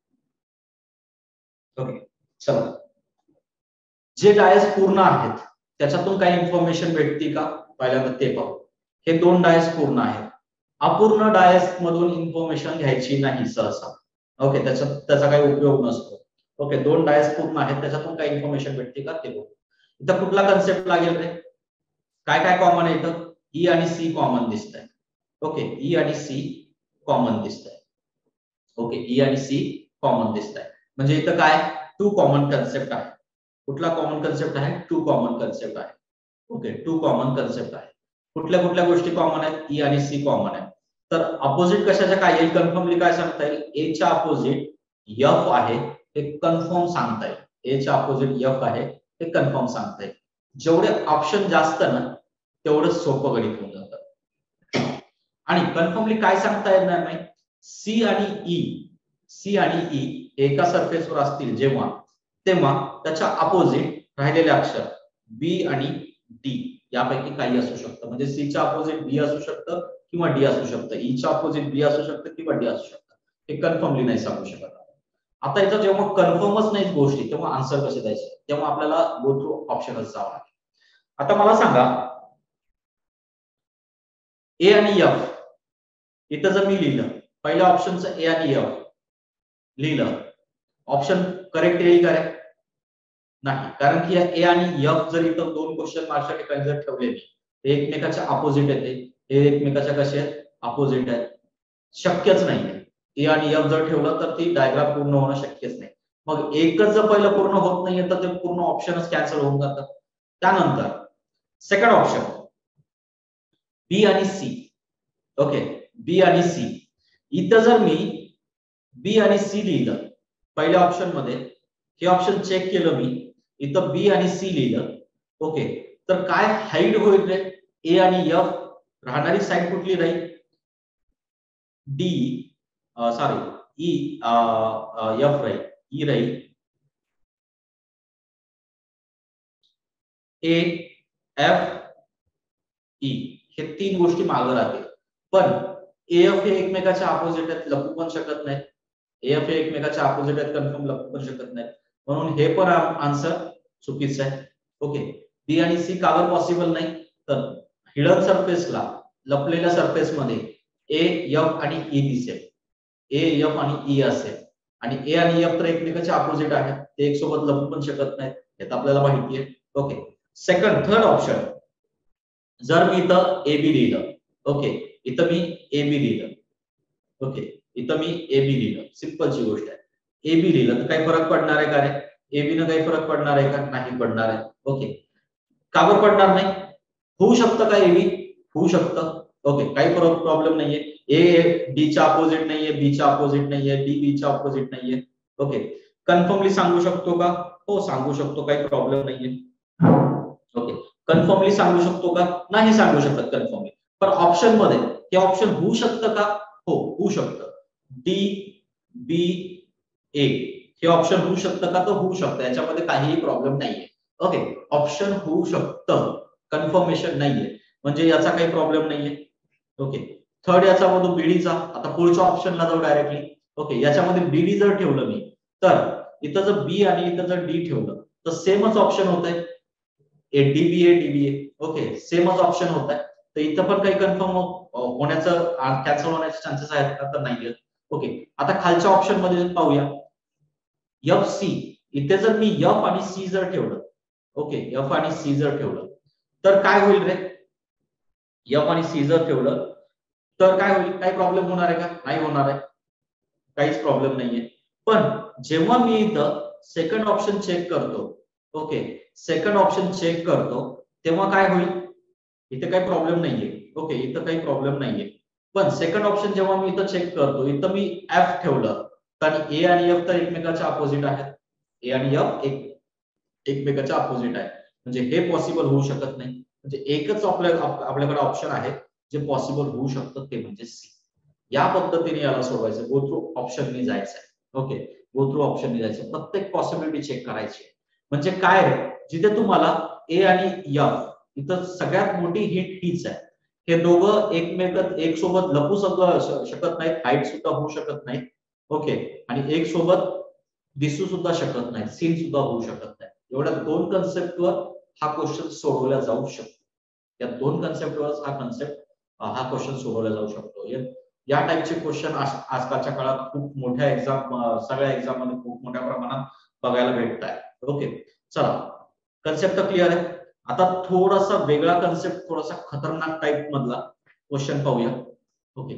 Okay, चला जे डायस पूर्ण आहेत त्याच्यातून काही इन्फॉर्मेशन भेटते का पहिल्यांदा ते पाहू. हे 2 डायस पूर्ण आहेत. अपूर्ण डायस मधून इन्फॉर्मेशन घ्यायची नाही सहसा. ओके, त्याचा काही उपयोग नसतो. ओके, 2 डायस पूर्ण आहेत, त्याच्यातून काही इन्फॉर्मेशन भेटते का ते बघू. इथं कुठला कन्सेप्ट लागेल रे? काय काय कॉमन आहे इथं? ई आणि सी कॉमन दिसत आहे. ओके, ई आणि सी कॉमन दिसत आहे. ओके, ई आणि सी कॉमन दिसत आहे. म्हणजे इथं काय 2 कॉमन कन्सेप्ट आहे. कुठला कॉमन कन्सेप्ट आहे? 2 कॉमन कन्सेप्ट आहे. ओके, 2 कॉमन कन्सेप्ट आहे. कुठल्या कुठल्या गोष्टी कॉमन आहेत? ई आणि सी कॉमन आहे. तर अपोजिट कशाच्या काय येईल? कन्फर्मली काय सांगता येईल? ए च्या अपोजिट एफ आहे हे कन्फर्म सांगता येईल. ए च्या अपोजिट एफ आहे हे कन्फर्म सांगता येईल. जेवढे ऑप्शन जास्त ना तेवढं सोपं गणित होऊन जातं. आणि कन्फर्मली काय सांगता येणार नाही? सी आणि ई एका सरफेसवर असतील जेव्हा, तेव्हा त्याच्या अपोजिट राहिलेले अक्षर बी आणि डी यापैकी काही असू शकतं. म्हणजे सी च्या अपोजिट बी असू शकतं किंवा डी असू शकतं, ई च्या अपोजिट बी असू शकतं किंवा डी असू शकतं. हे कन्फर्मली नाही सांगू शकत. आता याचा जेव्हा कन्फर्मच नाही गोष्टी, तेव्हा आन्सर कसे द्यायचे, तेव्हा आपल्याला गो थ्रू ऑप्शनच जावं लागेल. आता मला सांगा, ए आणि एफ इथं जर मी लिहिलं, पहिल्या ऑप्शनचं ए आणि एफ लिहिलं, ऑप्शन करेक्ट येईल का? नाही, कारण की ए आणि एफ जर इथं दोन क्वेश्चन मार्कच्या ठिकाणी जर ठेवले, ते एकमेकाच्या अपोजिट येते, हे एकमेकाच्या कसे आहेत, अपोजिट आहेत, शक्यच नाहीये. ए आणि एफ जर ठेवलं तर ती डायग्राम पूर्ण होणं शक्यच नाही. मग एकच जर पहिलं पूर्ण होत नाहीये तर ते पूर्ण ऑप्शनच कॅन्सल होऊन जातात. त्यानंतर सेकंड ऑप्शन बी आणि सी. ओके, बी आणि सी. इथं जर मी बी आणि सी लिहिलं पहिल्या ऑप्शन मध्ये, हे ऑप्शन चेक केलं मी, इथं बी आणि सी लिहिलं, ओके, तर काय हाईड होईल रे? ए आणि एफ राहणारी साईड कुठली राहील? डी सॉरी ई एफ राहील, ई राहील, ए एफ ई हे तीन गोष्टी मागे राहतील. पण एफ हे एकमेकाच्या अपोजिट आहेत, लपू पण शकत नाही. एफ हे एकमेकाच्या अपोजिट आहेत, कन्फर्म लपू पण शकत नाही. म्हणून हे पण आन्सर चुकीचं आहे. ओके, बी आणि सी का बरं पॉसिबल नाही? तर हिडन सरफेसला, लपलेल्या सरफेस मध्ये ए एफ आणि ई दिसेल, ए एफ आणि ई असेल, आणि ए आणि एफ तर एकमेकाच्या अपोजिट आहेत, ते एक सोबत लपू पण शकत नाहीत, हे तर आपल्याला माहिती आहे. ओके, थर्ड ऑप्शन, जर मी इथं ए बी लिहिलं, ओके, इथं मी ए बी लिहिलं, ओके, इथं मी ए बी लिहिलं, सिंपलची गोष्ट आहे. ए बी लिहिलं तर काही फरक पडणार आहे का रे? ए बी न काही फरक पडणार आहे का? नाही पडणार आहे. ओके, का बरं पडणार नाही? होऊ शकतं का ए बी? होऊ शकतं. ओके, काही प्रॉब्लेम नाहीये. ए डी च्या अपोजिट नाहीये, बी च्या अपोजिट नाहीये, डी बी च्या अपोजिट नाहीये. ओके, कन्फर्मली सांगू शकतो का? हो, सांगू शकतो, काही प्रॉब्लेम नाहीये. ओके, कन्फर्मली सांगू शकतो का? नाही सांगू शकत कन्फर्मली. पण ऑप्शन मध्ये हे ऑप्शन होऊ शकतं का? हो, होऊ शकतं. डी बी ए हे ऑप्शन होऊ शकतं का? तर होऊ शकतं, याच्यामध्ये काहीही प्रॉब्लेम नाहीये. ओके, ऑप्शन होऊ शकतं, कन्फर्मेशन नाहीये, म्हणजे याचा काही प्रॉब्लेम नाहीये. ओके, थर्ड याचा मधून बीडीचा. आता पुढच्या ऑप्शनला जाऊ डायरेक्टली. ओके, याच्यामध्ये बीडी जर ठेवलं मी, तर इथं जर बी आणि इथं जर डी ठेवलं तर सेमच ऑप्शन होत आहे, डीबीए डीबीए. ओके, सेमच ऑप्शन होत आहे, तर इथं पण काही कन्फर्म होण्याचं, कॅन्सल होण्याचे चान्सेस आहेत का? तर नाहीये. ओके, आता खालच्या ऑप्शन मध्ये पाहूया, एफ सी. इथे जर मी एफ आणि सी जर ठेवलं, ओके, एफ आणि सी जर ठेवलं तर काय होईल रे? एफ आणि सी जर ठेवलं तर काय होईल? काही प्रॉब्लेम होणार आहे का? नाही होणार आहे, काहीच प्रॉब्लेम नाहीये. पण जेव्हा मी इथं सेकंड ऑप्शन चेक करतो, ओके, सेकंड ऑप्शन चेक करतो, तेव्हा काय होईल? इथे काही प्रॉब्लेम नाहीये. ओके, इथं काही प्रॉब्लेम नाहीये. पण सेकंड ऑप्शन जेव्हा मी इथं चेक करतो, इथं मी एफ ठेवलं, कारण ए आणि एफ तर एकमेकाच्या अपोजिट आहेत, ए आणि एफ एकमेकाच्या अपोजिट आहे, म्हणजे हे पॉसिबल होऊ शकत नाही. म्हणजे एकच आपल्याकडे ऑप्शन आहे जे पॉसिबल होऊ शकतं, ते म्हणजे सी. या पद्धतीने याला सोडवायचं, गो थ्रू ऑप्शननी जायचं आहे. ओके, गो थ्रू ऑप्शननी जायचं, प्रत्येक पॉसिबिलिटी चेक करायची. म्हणजे काय रे, जिथे तुम्हाला ए आणि एफ, इथं सगळ्यात मोठी हिंट हीच आहे, हे दोघं एक सोबत लपू शकत नाहीत, हाईट सुद्धा होऊ शकत नाहीत. ओके, आणि एक सोबत दिसू सुद्धा शकत नाही, सीन सुद्धा होऊ शकत नाही. एवढ्या दोन कन्सेप्टवर हा क्वेश्चन सोडवला जाऊ शकतो. या दोन कन्सेप्टवर हा क्वेश्चन सोडवला जाऊ शकतो. या टाइपचे क्वेश्चन आजकालच्या काळात खूप मोठ्या सगळ्या एक्झाम मध्ये खूप मोठ्या प्रमाणात बघायला भेटत आहे. ओके, चला, कन्सेप्ट क्लिअर आहे. आता थोडासा वेगळा कन्सेप्ट, थोडासा खतरनाक टाइप मधला क्वेश्चन पाहूया. ओके,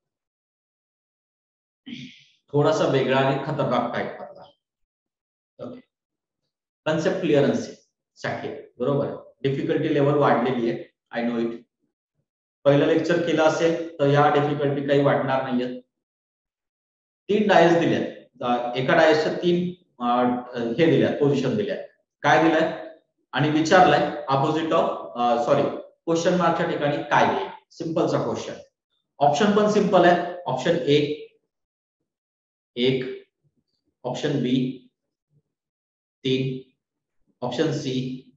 थोडासा वेगळा आणि खतरनाक टाइप मधला. ओके, कन्सेप्ट क्लिअरन्स साठी, बरोबर, डिफिकल्टी लेवल वाढलेली आहे, आय नो इट. पहिलं लेक्चर केलं असेल तर या डिफिकल्टी काही वाटणार नाहीये. 3 डायस दिल्यात, एका डायसच्या 3 हे दिल्या, पोझिशन दिल्या. काय दिलंय आणि विचारलंय अपोजिट ऑफ क्वेश्चन मार्कच्या ठिकाणी काय आहे. सिंपलचा क्वेश्चन. ऑप्शन पण सिंपल आहे. Option A 1, option B 3, option C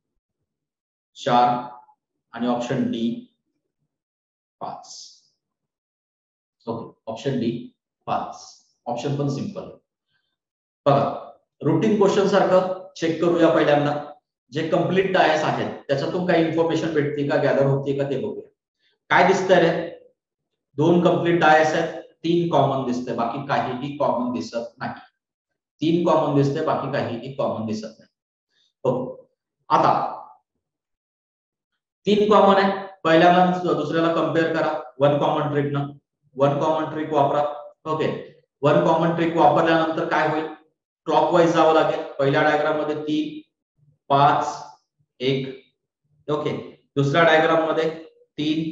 4 आणि option D 5. Okay, option D 5. Option पण सिंपल. बघा, रुटीन क्वेश्चन सारखं चेक करूया पहिल्यांदा. जे कंप्लीट डायस आहेत त्याच्यातून काही इन्फॉर्मेशन भेटते का, गॅदर होते का ते बघूया. काय दिसतंय रे? 2 कंप्लीट डायस आहेत, 3 कॉमन दिसते, बाकी काहीही कॉमन दिसत नाही. 3 कॉमन दिसते, बाकी काहीही कॉमन दिसत नाही. ओके, आता 3 कॉमन आहे, पहिल्याला दुसऱ्याला कंपेअर करा 1 कॉमन ट्रिकनं. 1 कॉमन ट्रिक वापरा. ओके, 1 कॉमन ट्रिक वापरल्यानंतर काय होईल? क्लॉकवाईज जावं लागेल. पहिल्या डायग्राम मध्ये 3, 5, 1. ओके, दुसऱ्या डायग्राम मध्ये 3,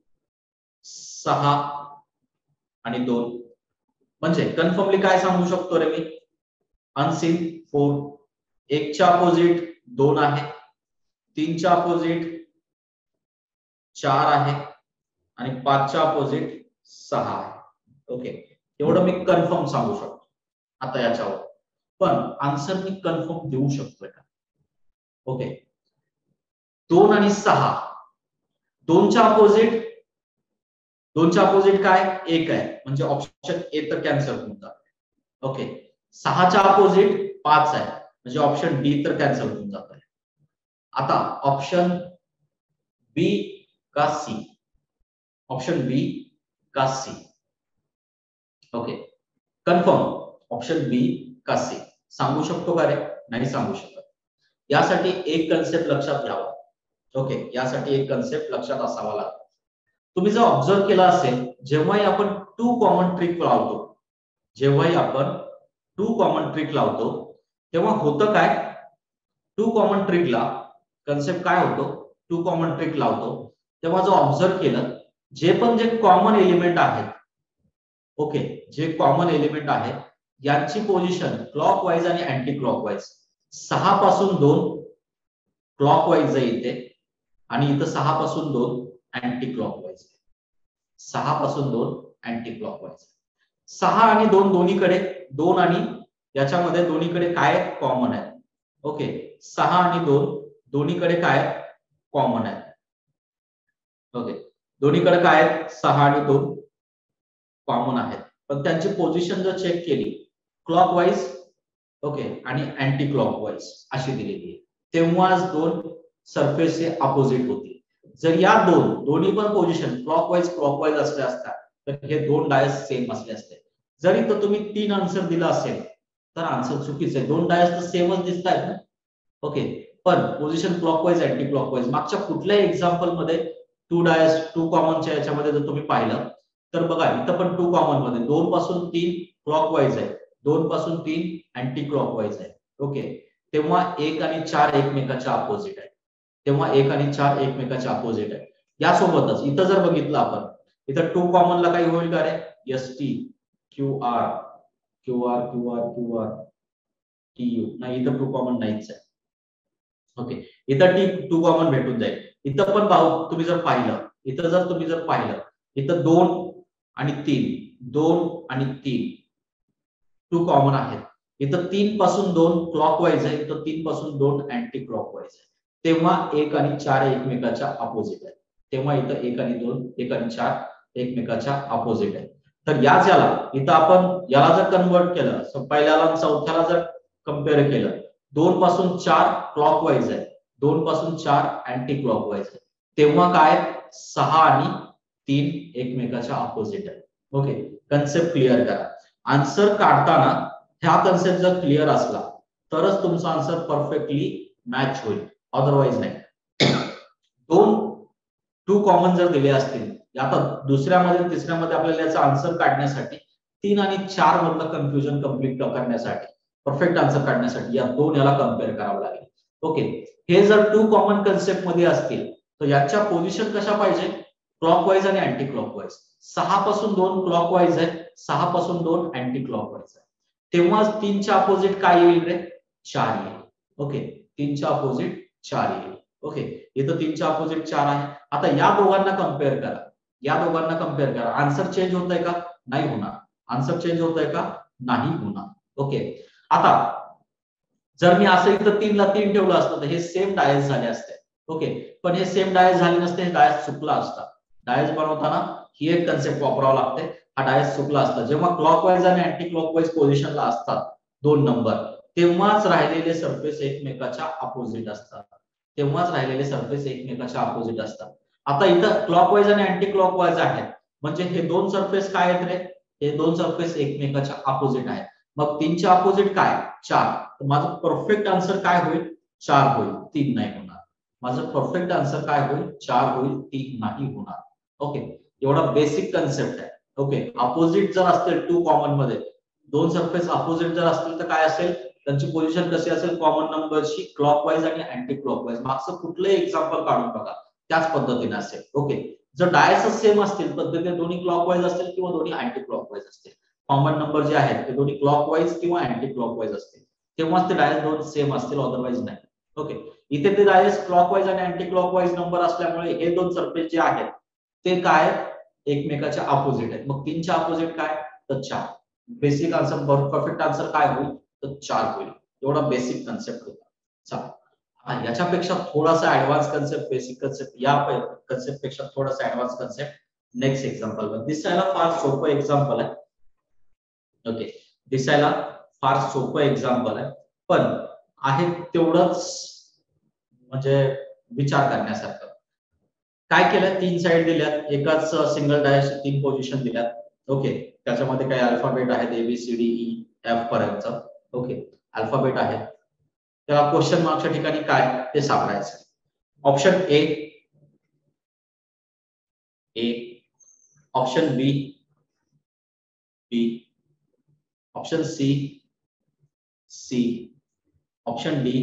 6 आणि 2. म्हणजे कन्फर्मली काय सांगू शकतो रे मी? अनसीन 4. 1 च्या अपोजिट 2 आहे, 3 च्या अपोजिट 4 आहे आणि 5 च्या अपोजिट 6 आहे. ओके, एवढं मी कन्फर्म सांगू शकतो आता याच्यावर. पण आन्सर मी कन्फर्म देऊ शकतोय का? ओके, 2 आणि 6, 2 च्या अपोजिट काय? 1 आहे, म्हणजे ऑप्शन ए तर कॅन्सल होऊन जातं. ओके, 6 च्या अपोजिट 5 आहे, म्हणजे ऑप्शन डी तर कॅन्सल होऊन जातं. आता ऑप्शन बी का सी? ऑप्शन बी का C? Okay, confirm option B का सी? सांगू शकतो का रे? नाही सांगू शकत. यासाठी एक कन्सेप्ट लक्षात घ्यावा. ओके, यासाठी एक कन्सेप्ट लक्षात असावा लागतो. तुम्ही जर ऑब्झर्व केला असेल, जेव्हाही आपण 2 कॉमन ट्रिक लावतो, तेव्हा होतं काय? 2 कॉमन ट्रिकला कन्सेप्ट काय होतो? 2 कॉमन ट्रिक लावतो तेव्हा जर ऑब्झर्व केलं, जे कॉमन एलिमेंट आहेत, ओके, जे कॉमन एलिमेंट आहेत यांची पोझिशन क्लॉकवाईज आणि अँटी क्लॉकवाईज. 6 पासून 2 क्लॉकवाईज येते आणि इथं 6 पासून 2 अँटी क्लॉकवाईज. 6 पासून 2 अँटी क्लॉकवाईज. 6 आणि 2 दोन्हीकडे 2 आणि याच्यामध्ये दोन्हीकडे काय कॉमन आहे? ओके, 6 आणि 2 दोन्हीकडे काय कॉमन आहे? ओके, दोन्हीकडे काय आहेत? 6 आणि 2 कॉमन आहेत, पण त्यांची पोझिशन जर चेक केली क्लॉकवाईज, ओके, आणि अँटी क्लॉकवाईज अशी दिलेली आहे, तेव्हाच 2 सरफेस हे अपोजिट होतील. जर या दोन्ही पण पोझिशन क्लॉकवाईज असले असतात तर हे 2 डायस सेम असले असते. जर इथं तुम्ही 3 आन्सर दिला असेल तर आन्सर चुकीचं आहे. 2 डायस तर सेमच दिसत आहेत ना. ओके, पण पोझिशन क्लॉकवाईज अँटी क्लॉकवाईज. मागच्या कुठल्याही एक्झाम्पल मध्ये 2 डायस 2 कॉमनच्या याच्यामध्ये जर तुम्ही पाहिलं तर बघा, इथं पण 2 कॉमन मध्ये 2 पासून 3 क्लॉकवाईज आहे, 2 पासून 3 अँटी क्लॉकवाईज आहे. ओके, तेव्हा 1 आणि 4 एकमेकाच्या अपोजिट आहे. यासोबतच इथं जर बघितलं आपण, इथं 2 कॉमनला काही होईल का रे? ST QR QR QR QR TU नाही, इथं 2 कॉमन नाहीच आहे. ओके, इथं 2 कॉमन भेटून जाईल. इथं पण तुम्ही जर पाहिलं, इथं 2 आणि 3 2 कॉमन आहेत. इथं 3 पासून 2 क्लॉकवाईज आहे, इथं 3 पासून 2 अँटी क्लॉकवाईज आहे. तेव्हा 1 आणि 4 एकमेकाच्या अपोजिट आहे. तेव्हा इथं 1 आणि 2, 1 आणि 4 एकमेकाच्या अपोजिट आहे. तर याला इथं आपण याला जर कन्वर्ट केलं, पहिल्याला चौथ्याला जर कम्पेअर केलं, 2 पासून 4 क्लॉकवाईज आहे, 2 पासून 4 अँटी क्लॉकवाईज आहे, तेव्हा काय 6 आणि 3 एकमेकाच्या अपोजिट आहे. ओके, कन्सेप्ट क्लिअर करा. आन्सर काढताना ह्या कन्सेप्ट जर क्लिअर असला तरच तुमचा आन्सर परफेक्टली मॅच होईल, अदरवाईज नाही. 2 कॉमन जर दिले असतील, आता दुसऱ्यामध्ये तिसऱ्यामध्ये आपल्याला याचा आन्सर काढण्यासाठी 3 आणि 4 मधलं कन्फ्युजन कंप्लीट करण्यासाठी, परफेक्ट आन्सर काढण्यासाठी या 2 याला कम्पेअर करावं लागेल. ओके, हे जर 2 कॉमन कन्सेप्ट मध्ये असतील तर याच्या पोझिशन कशा पाहिजे? क्लॉकवाईज आणि अँटी क्लॉकवाईज. 6 पासून 2 क्लॉकवाईज आहे, 6 पासून 2 अँटी क्लॉकवाईज आहे, तेव्हाच 3 च्या अपोजिट काय येईल रे? 4 येईल. ओके, 3 च्या अपोजिट 4 येईल. ओके, इथं 3 च्या अपोजिट 4 आहे. आता या दोघांना कम्पेअर करा, आन्सर चेंज होतंय का? नाही होणार. आन्सर चेंज होतंय का? नाही होणार. ओके, आता जर मी असं इथं 3 ला 3 ठेवलं असतं तर हे सेम डायस झाले असते. ओके, पण हे सेम डायस झाले नसते, हे डायस चुकला असता. डायस बनवताना ही एक कन्सेप्ट वापरावं लागते. हा डायस चुकला असता. जेव्हा क्लॉकवाईज आणि अँटी क्लॉकवाईज पोझिशनला असतात दोन नंबर, तेव्हाच राहिलेले सरफेस एकमेकाच्या अपोजिट असतात. तेव्हाच राहिलेले सरफेस एकमेकाच्या अपोजिट असतात. आता इथं क्लॉकवाईज आणि अँटी क्लॉकवाईज आहेत, म्हणजे हे दोन सरफेस काय आहेत रे? हे दोन सरफेस एकमेकाच्या अपोजिट आहेत. मग 3 च्या अपोजिट काय? 4. तर माझं परफेक्ट आन्सर काय होईल? 4 होईल, 3 नाही होणार. माझं परफेक्ट आन्सर काय होईल? 4 होईल, 3 नाही होणार. ओके, एवढा बेसिक कन्सेप्ट आहे. ओके, अपोजिट जर असतील टू कॉमन मध्ये, दोन सरफेस अपोजिट जर असतील तर काय असेल? त्यांची पोझिशन कशी असेल? कॉमन नंबरची क्लॉकवाईज आणि अँटी क्लॉकवाईज. मागचं कुठलंही एक्झाम्पल काढून बघा, त्याच पद्धतीने असेल. ओके, जर डायस सेम असतील, पद्धतीने दोन्ही क्लॉकवाईज असतील किंवा दोन्ही अँटी क्लॉकवाईज असतील, कॉमन नंबर जे आहेत ते दोन्ही क्लॉकवाईज किंवा अँटी क्लॉकवाईज असतील, तेव्हाच ते डायस दोन सेम असतील, अदरवाईज नाही. ओके, इथे ते डायस क्लॉकवाईज आणि अँटी क्लॉकवाईज नंबर असल्यामुळे हे दोन सरफेस जे आहेत ते काय? एकमेकाच्या अपोजिट आहेत. मग 3 च्या अपोजिट काय? तर 4. बेसिक आन्सर, परफेक्ट आन्सर काय होईल? तर 4 होईल. एवढा बेसिक कन्सेप्ट होता. चला, याच्यापेक्षा थोडासा ऍडव्हान्स कन्सेप्ट, बेसिक कन्सेप्ट, या कन्सेप्ट पेक्षा थोडासा ऍडव्हान्स कन्सेप्ट नेक्स्ट एक्झाम्पल. दिसायला फार सोपं एक्झाम्पल आहे. ओके, दिसायला फार सोपं एक्झाम्पल आहे, पण आहे तेवढंच म्हणजे विचार करण्यासारखं. काय केलं? 3 साइड दिल्यात, एकाच सिंगल डायस 3 पोझिशन दिल्यात. ओके, त्याच्यामध्ये काही अल्फाबेट आहेत, ABCDEF पर्यंत. ओके, अल्फाबेट आहेत. त्या क्वेश्चन मार्कच्या ठिकाणी काय ते सापडायचं. Option A, option B, option C, option D,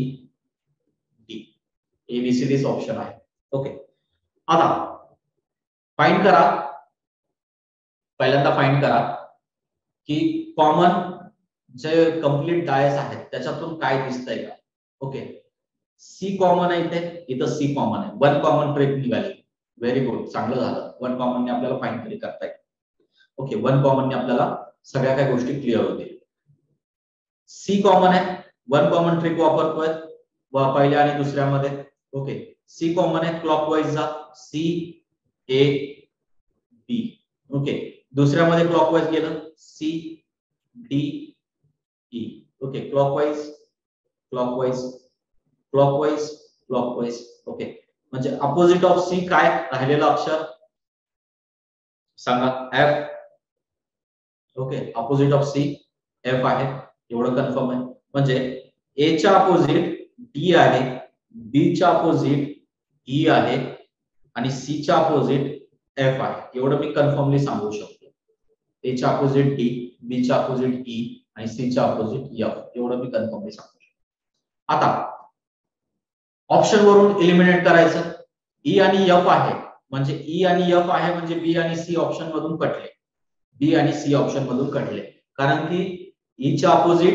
ABCDच ऑप्शन आहे. ओके, आता फाइंड करा. पहिल्यांदा फाइंड करा की कॉमन जे कंप्लीट डायस आहेत त्याच्यातून काय दिसतंय का. ओके, सी कॉमन आहे, इथं सी कॉमन आहे. 1 कॉमन ट्रिक निघाली. व्हेरी गुड, चांगलं झालं. 1 कॉमनने आपल्याला फाइंड तरी करता येईल. ओके, 1 कॉमनने आपल्याला सगळ्या काही गोष्टी क्लिअर होतील. सी कॉमन आहे, 1 कॉमन ट्रिक वापरतोय पहिल्या आणि दुसऱ्यामध्ये. ओके, सी कॉमन आहे क्लॉकवाईजचा, C A B. ओके, दुसऱ्यामध्ये क्लॉकवाईज गेलं, C D E. Okay, clockwise clockwise clockwise clockwise. Okay, म्हणजे अपोजिट ऑफ सी काय राहिलेलं अक्षर सांगा? F. Okay, opposite of C F आहे, एवढं कन्फर्म आहे. म्हणजे A च्या अपोजिट D आहे, B च्या अपोजिट E आहे आणि C च्या अपोजिट F आहे. एवढं मी कन्फर्मली सांगू शकतो. A च्या अपोजिट D, B च्या अपोजिट E आणि C च्या अपोजिट F. एवढं मी कन्फर्मली सांगू शकतो. आता ऑप्शन वरून एलिमिनेट करायचं. E आणि F आहे म्हणजे E आणि F आहे म्हणजे B आणि C ऑप्शन मधून कटले. B आणि C ऑप्शन मधून कटले, कारण की E च्या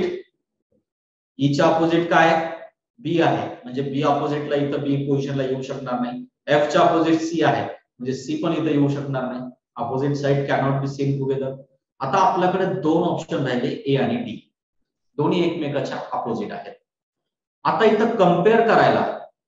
अपोजिट काय? B आहे, म्हणजे B अपोजिटला इथं B पोझिशनला येऊ शकणार नाही. F च्या अपोजिट C आहे म्हणजे C पण इथं येऊ शकणार नाही. Opposite side cannot be seen together. आता आपल्याकडे दोन ऑप्शन राहिले, A आणि D. दोन्ही एकमेकाच्या अपोजिट आहेत. आता इथं कम्पेअर करायला,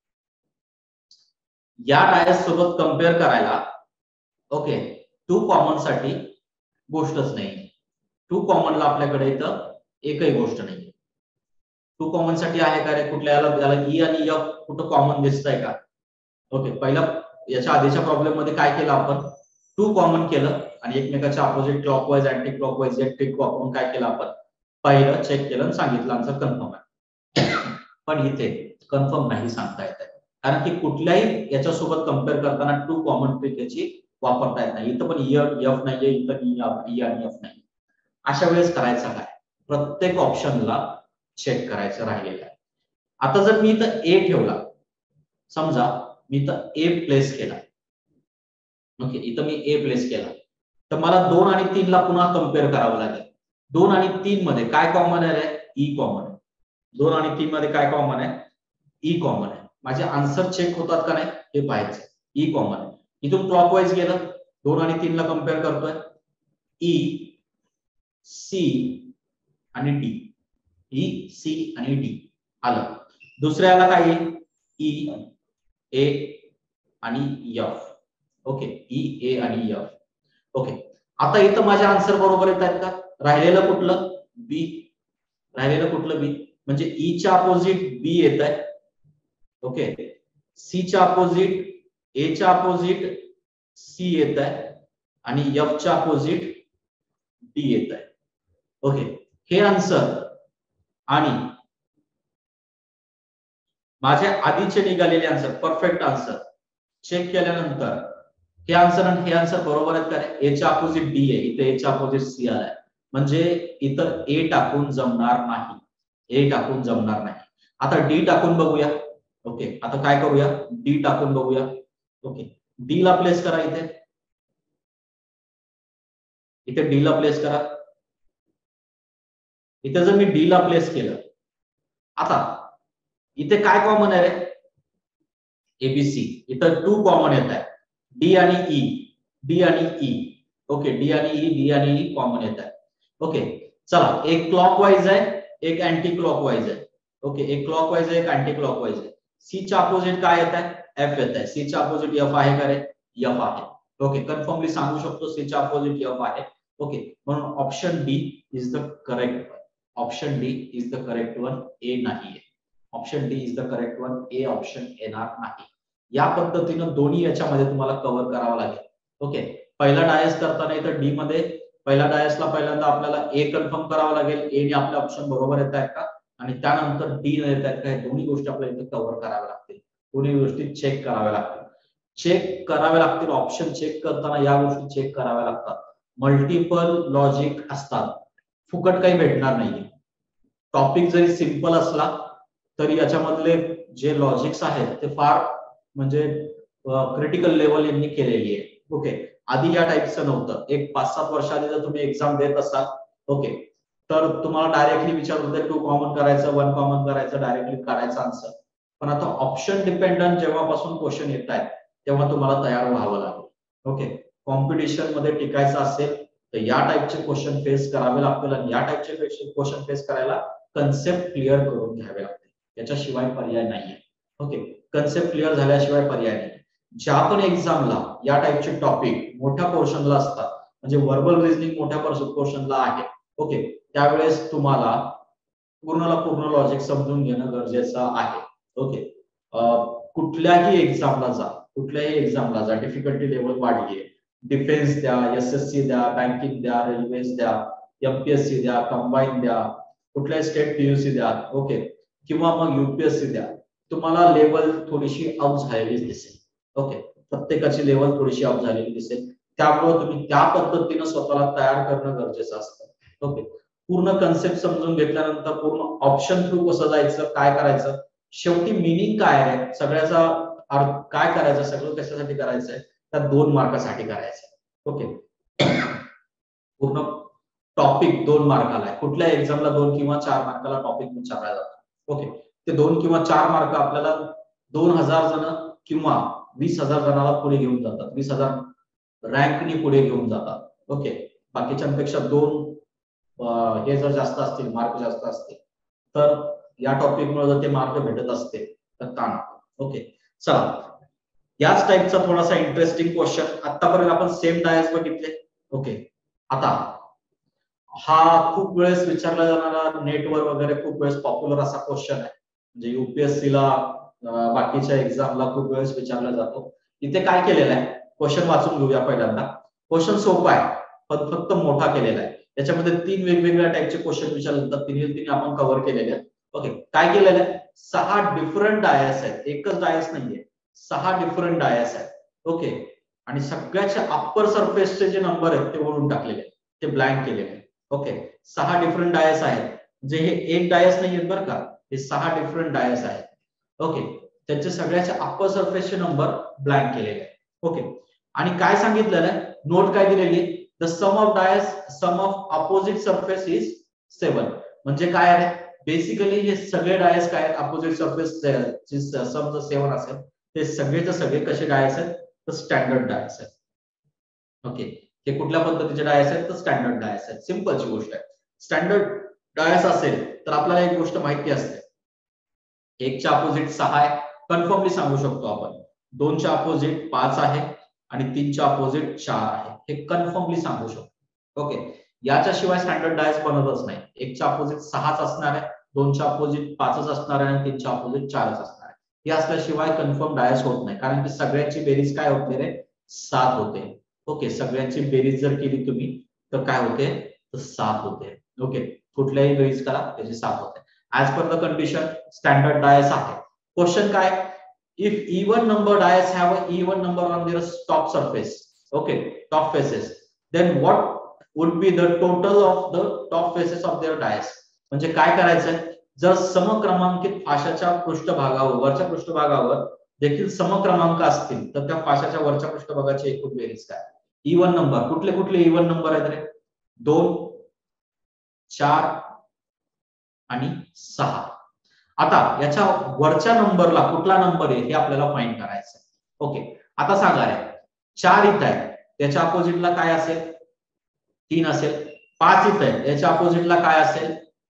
या डायस सोबत कम्पेअर करायला, ओके, 2 कॉमन साठी गोष्टच नाही. 2 कॉमनला आपल्याकडे इथं एकही गोष्ट नाही. 2 कॉमन साठी आहे का रे? कुठल्या याला E आणि F कुठं कॉमन दिसतंय का? ओके, पहिला याच्या आधीच्या प्रॉब्लेम मध्ये काय केलं आपण? 2 कॉमन केलं आणि एकमेकाच्या अपोजिट क्लॉकवाईज अँटी क्लॉकवाईज एक ट्रिक वापरून काय केलं आपण? पहिलं चेक केलं आणि सांगितलं आन्सर कन्फर्म आहे. पण इथे कन्फर्म नाही सांगता येत आहे, कारण की कुठल्याही याच्यासोबत कम्पेअर करताना 2 कॉमन ट्रिक याची वापरता येत नाही. इथं पण F नाहीये, इथं E आणि F नाही. अशा वेळेस करायचं काय? प्रत्येक ऑप्शनला चेक करायचं राहिलेलं आहे. आता जर मी इथं A ठेवला, समजा मी इथं A प्लेस केला. ओके, इथं मी A प्लेस केला, तर मला 2 आणि 3 ला पुन्हा कम्पेअर करावं लागेल. 2 आणि 3 मध्ये काय कॉमन आहे? E कॉमन आहे. 2 आणि 3 मध्ये काय कॉमन आहे? E कॉमन आहे. माझे आन्सर चेक होतात का नाही हे पाहायचं. E कॉमन आहे. इथून क्लॉकवाईज गेलं, 2 आणि 3 ला कम्पेअर करतोय, E, C आणि D. ई, सी आणि डी आलं. दुसऱ्याला काय येईल? ई, ए आणि एफ. ओके, ई, ए आणि एफ. ओके, आता इथं माझे आन्सर बरोबर येत आहेत का? राहिलेलं कुठलं? बी. राहिलेलं कुठलं? बी. म्हणजे ई च्या अपोजिट बी येत आहे. ओके, सी च्या अपोजिट, ए च्या अपोजिट सी येत आहे आणि एफ च्या अपोजिट डी येत आहे. ओके, हे आन्सर आणि माझे आधीचे निघालेले आन्सर परफेक्ट आन्सर चेक केल्यानंतर हे आन्सर आणि हे आन्सर बरोबर आहेत का? ए च्या अपोजिट डी आहे, इथे ए च्या अपोजिट सी आलाय, म्हणजे इतर ए टाकून जमणार नाही. ए टाकून जमणार नाही. आता डी टाकून बघूया. ओके, आता काय करूया? डी टाकून बघूया. ओके, डी ला प्लेस करा इथे. इथे डी ला प्लेस करा. इथे जर मी डी ला प्लेस केलं, आता इथे काय कॉमन आहे रे? एबीसी. इथं 2 कॉमन येत आहे, डी आणि ई, डी आणि ई. ओके, डी आणि ई, डी आणि ई कॉमन येत आहे. ओके, चला, एक क्लॉकवाइज आहे, एक अँटी क्लॉकवाइज आहे. ओके, एक क्लॉकवाइज आहे, एक अँटी क्लॉकवाइज आहे. सी च्या अपोजिट काय येत आहे? एफ येत आहे. सी च्या अपोजिट एफ आहे का रे? एफ आहे. ओके, कन्फर्मली सांगू शकतो सी च्या अपोजिट एफ आहे. ओके, म्हणून option D is the correct one. Option D is the correct one, A नाहीये. Option D is the correct one, A option येणार नाही. या पद्धतीनं दोन्ही याच्यामध्ये तुम्हाला कव्हर करावं लागेल. ओके, पहिला डायस करताना इथं डी मध्ये पहिला डायसला पहिल्यांदा आपल्याला ए कन्फर्म करावं लागेल, ए ने आपले ऑप्शन बरोबर येत आहेत का, आणि त्यानंतर डी ने येत आहेत का, हे दोन्ही गोष्टी आपल्याला इथे कव्हर कराव्या लागतील. दोन्ही गोष्टी चेक कराव्या लागतील. चेक कराव्या लागतील. ऑप्शन चेक करताना या गोष्टी चेक कराव्या लागतात. मल्टिपल लॉजिक असतात, फुकट काही भेटणार नाहीये. टॉपिक जरी सिंपल असला तरी याच्यामधले जे लॉजिक्स आहेत ते फार म्हणजे क्रिटिकल लेवल यांनी केलेली आहे. ओके, आधी या टाईपचं नव्हतं. एक 5-7 वर्षाआधी जर तुम्ही एक्झाम देत असाल, ओके, तर तुम्हाला डायरेक्टली विचारत होते 2 कॉमन करायचं, 1 कॉमन करायचं, डायरेक्टली काढायचं आन्सर. पण आता ऑप्शन डिपेंडंट जेव्हापासून क्वेश्चन येत आहेत तेव्हा तुम्हाला तयार व्हावं लागेल. ओके, कॉम्पिटिशन मध्ये टिकायचं असेल तर या टाईपचे क्वेश्चन फेस करावे लागतील, आणि या टाईपचे क्वेश्चन फेस करायला कन्सेप्ट क्लिअर करून घ्यावे लागतील. त्याच्याशिवाय पर्याय नाहीये. ओके, कन्सेप्ट क्लिअर झाल्याशिवाय पर्याय नाही. ज्या पण एक्झामला या टाईपचे टॉपिक मोठ्या पोर्शनला असतात, म्हणजे वर्बल रिझनिंग मोठ्या पोर्शनला आहे, ओके, त्यावेळेस तुम्हाला पूर्णला पूर्ण लॉजिक समजून घेणं गरजेचं आहे. ओके, कुठल्याही एक्झामला जा, डिफिकल्टी लेवल वाढली आहे. डिफेन्स द्या, एसएससी द्या, बँकिंग द्या, रेल्वेज द्या, एमपीएससी द्या, कंबाईन द्या, कुठल्याही स्टेट पीयूसी द्या, ओके, किंवा मग युपीएससी द्या, तुम्हाला लेवल थोडीशी अप झालेली दिसेल. ओके, प्रत्येकाची लेवल थोडीशी अप झालेली दिसेल. त्यामुळे तुम्ही त्या पद्धतीनं स्वतःला तयार करणं गरजेचं असतं. ओके, पूर्ण कन्सेप्ट समजून घेतल्यानंतर पूर्ण ऑप्शन थ्रू कसं जायचं, काय करायचं, शेवटी मिनिंग काय आहे सगळ्याचा, अर्थ काय करायचं, सगळं कशासाठी करायचंय, त्या 2 मार्कासाठी करायचंय. ओके, पूर्ण टॉपिक 2 मार्काला आहे. कुठल्या एक्झामला 2 किंवा 4 मार्काला टॉपिक विचारला जातो. ओके, ते 2 किंवा 4 मार्क आपल्याला 2000 जण किंवा 20,000 जणाला पुढे घेऊन जातात, 20,000 रँकनी पुढे घेऊन जातात. ओके, बाकीच्यांपेक्षा 2 हे जर जास्त असतील, मार्क जास्त असतील, तर या टॉपिक मुळे जर ते मार्क भेटत असते तर का नको. ओके, चला, याच टाईपचा थोडासा इंटरेस्टिंग क्वेश्चन आतापर्यंत आपण सेम डायस बघितले. ओके, आता हा खूप वेळेस विचारला जाणारा, नेटवर वगैरे खूप वेळेस पॉप्युलर असा क्वेश्चन आहे, म्हणजे युपीएससी ला, बाकीच्या एक्झामला खूप वेळेस विचारला जातो. इथे काय केलेलं आहे, क्वेश्चन वाचून घेऊया पहिल्यांदा. क्वेश्चन सोपा आहे पण फक्त मोठा केलेला आहे. याच्यामध्ये 3 वेगवेगळ्या टाईपचे क्वेश्चन विचारले जातात, तिन्ही आपण कव्हर केलेले आहेत. ओके, काय केलेलं आहे, 6 डिफरंट डायस आहेत, एकच डायस नाहीये, 6 डिफरंट डायस आहेत. ओके, आणि सगळ्याच्या अप्पर सरफेसचे जे नंबर आहेत ते ओढून टाकलेले आहेत, ते ब्लँक केलेले आहेत. ओके, 6 डिफरंट डायस आहेत, म्हणजे हे एक डायस नाहीये बरं का, हे 6 डिफरंट डायस आहेत. ओके, त्यांचे सगळ्याच्या अप्पर सरफेसचे नंबर ब्लँक केलेले आहेत. ओके, आणि काय सांगितलेलं आहे, नोट काय दिलेली आहे, the sum of opposite surface is 7. म्हणजे काय आहे, बेसिकली हे सगळे डायस काय आहेत, अपोजिट सरफेस सम जर 7 असेल, ते सगळेचे सगळे कसे डायस आहेत, तर स्टँडर्ड डायस आहेत. ओके, हे कुठल्या पद्धतीचे डायस आहेत, तर स्टँडर्ड डायस आहेत. सिंपलची गोष्ट आहे. स्टँडर्ड डायस असेल तर आपल्याला एक गोष्ट माहिती असते, 1च्या अपोजिट 6 आहे, कन्फर्मली सांगू शकतो आपण. 2च्या अपोजिट 5 आहे आणि 3च्या अपोजिट 4 आहे, हे कन्फर्मली सांगू शकतो. ओके, याच्याशिवाय स्टँडर्ड डायस बनतच नाही. 1च्या अपोजिट 6च असणार आहे, 2च्या अपोजिट 5च असणार आहे आणि 3च्या अपोजिट 4च असणार आहे. हे असल्याशिवाय कन्फर्म डायस होत नाही, कारण की सगळ्यांची बेरीज काय होते रे, 7 होते. ओके, सगळ्यांची बेरीज जर केली तुम्ही तर काय होते, तर 7 होते. ओके, कुठल्याही बेरीज करा त्याची 7 होते. As per the condition standard dice आहे. क्वेश्चन काय, if even number dice have a even number on their top surface, okay, top faces, then what would be the total of the top faces of their dice. म्हणजे काय करायचंय, जर समक्रमांकित फाशाच्या पृष्ठभागावर, वरच्या पृष्ठभागावर देखील समक्रमांक असतील तर त्या फाशाच्या वरच्या पृष्ठभागाची एकूण बेरीज काय. इवन नंबर, कुठले कुठले इवन नंबर आहेत रे, 2, 4 आणि 6. आता याच्या वरच्या नंबरला कुठला नंबर आहे हे आपल्याला फाइंड करायचं आहे. ओके, आता सांगा रे, 4 इथं आहे, त्याच्या अपोजिटला काय असेल, 3 असेल. 5 इथं आहे, याच्या अपोजिटला काय असेल,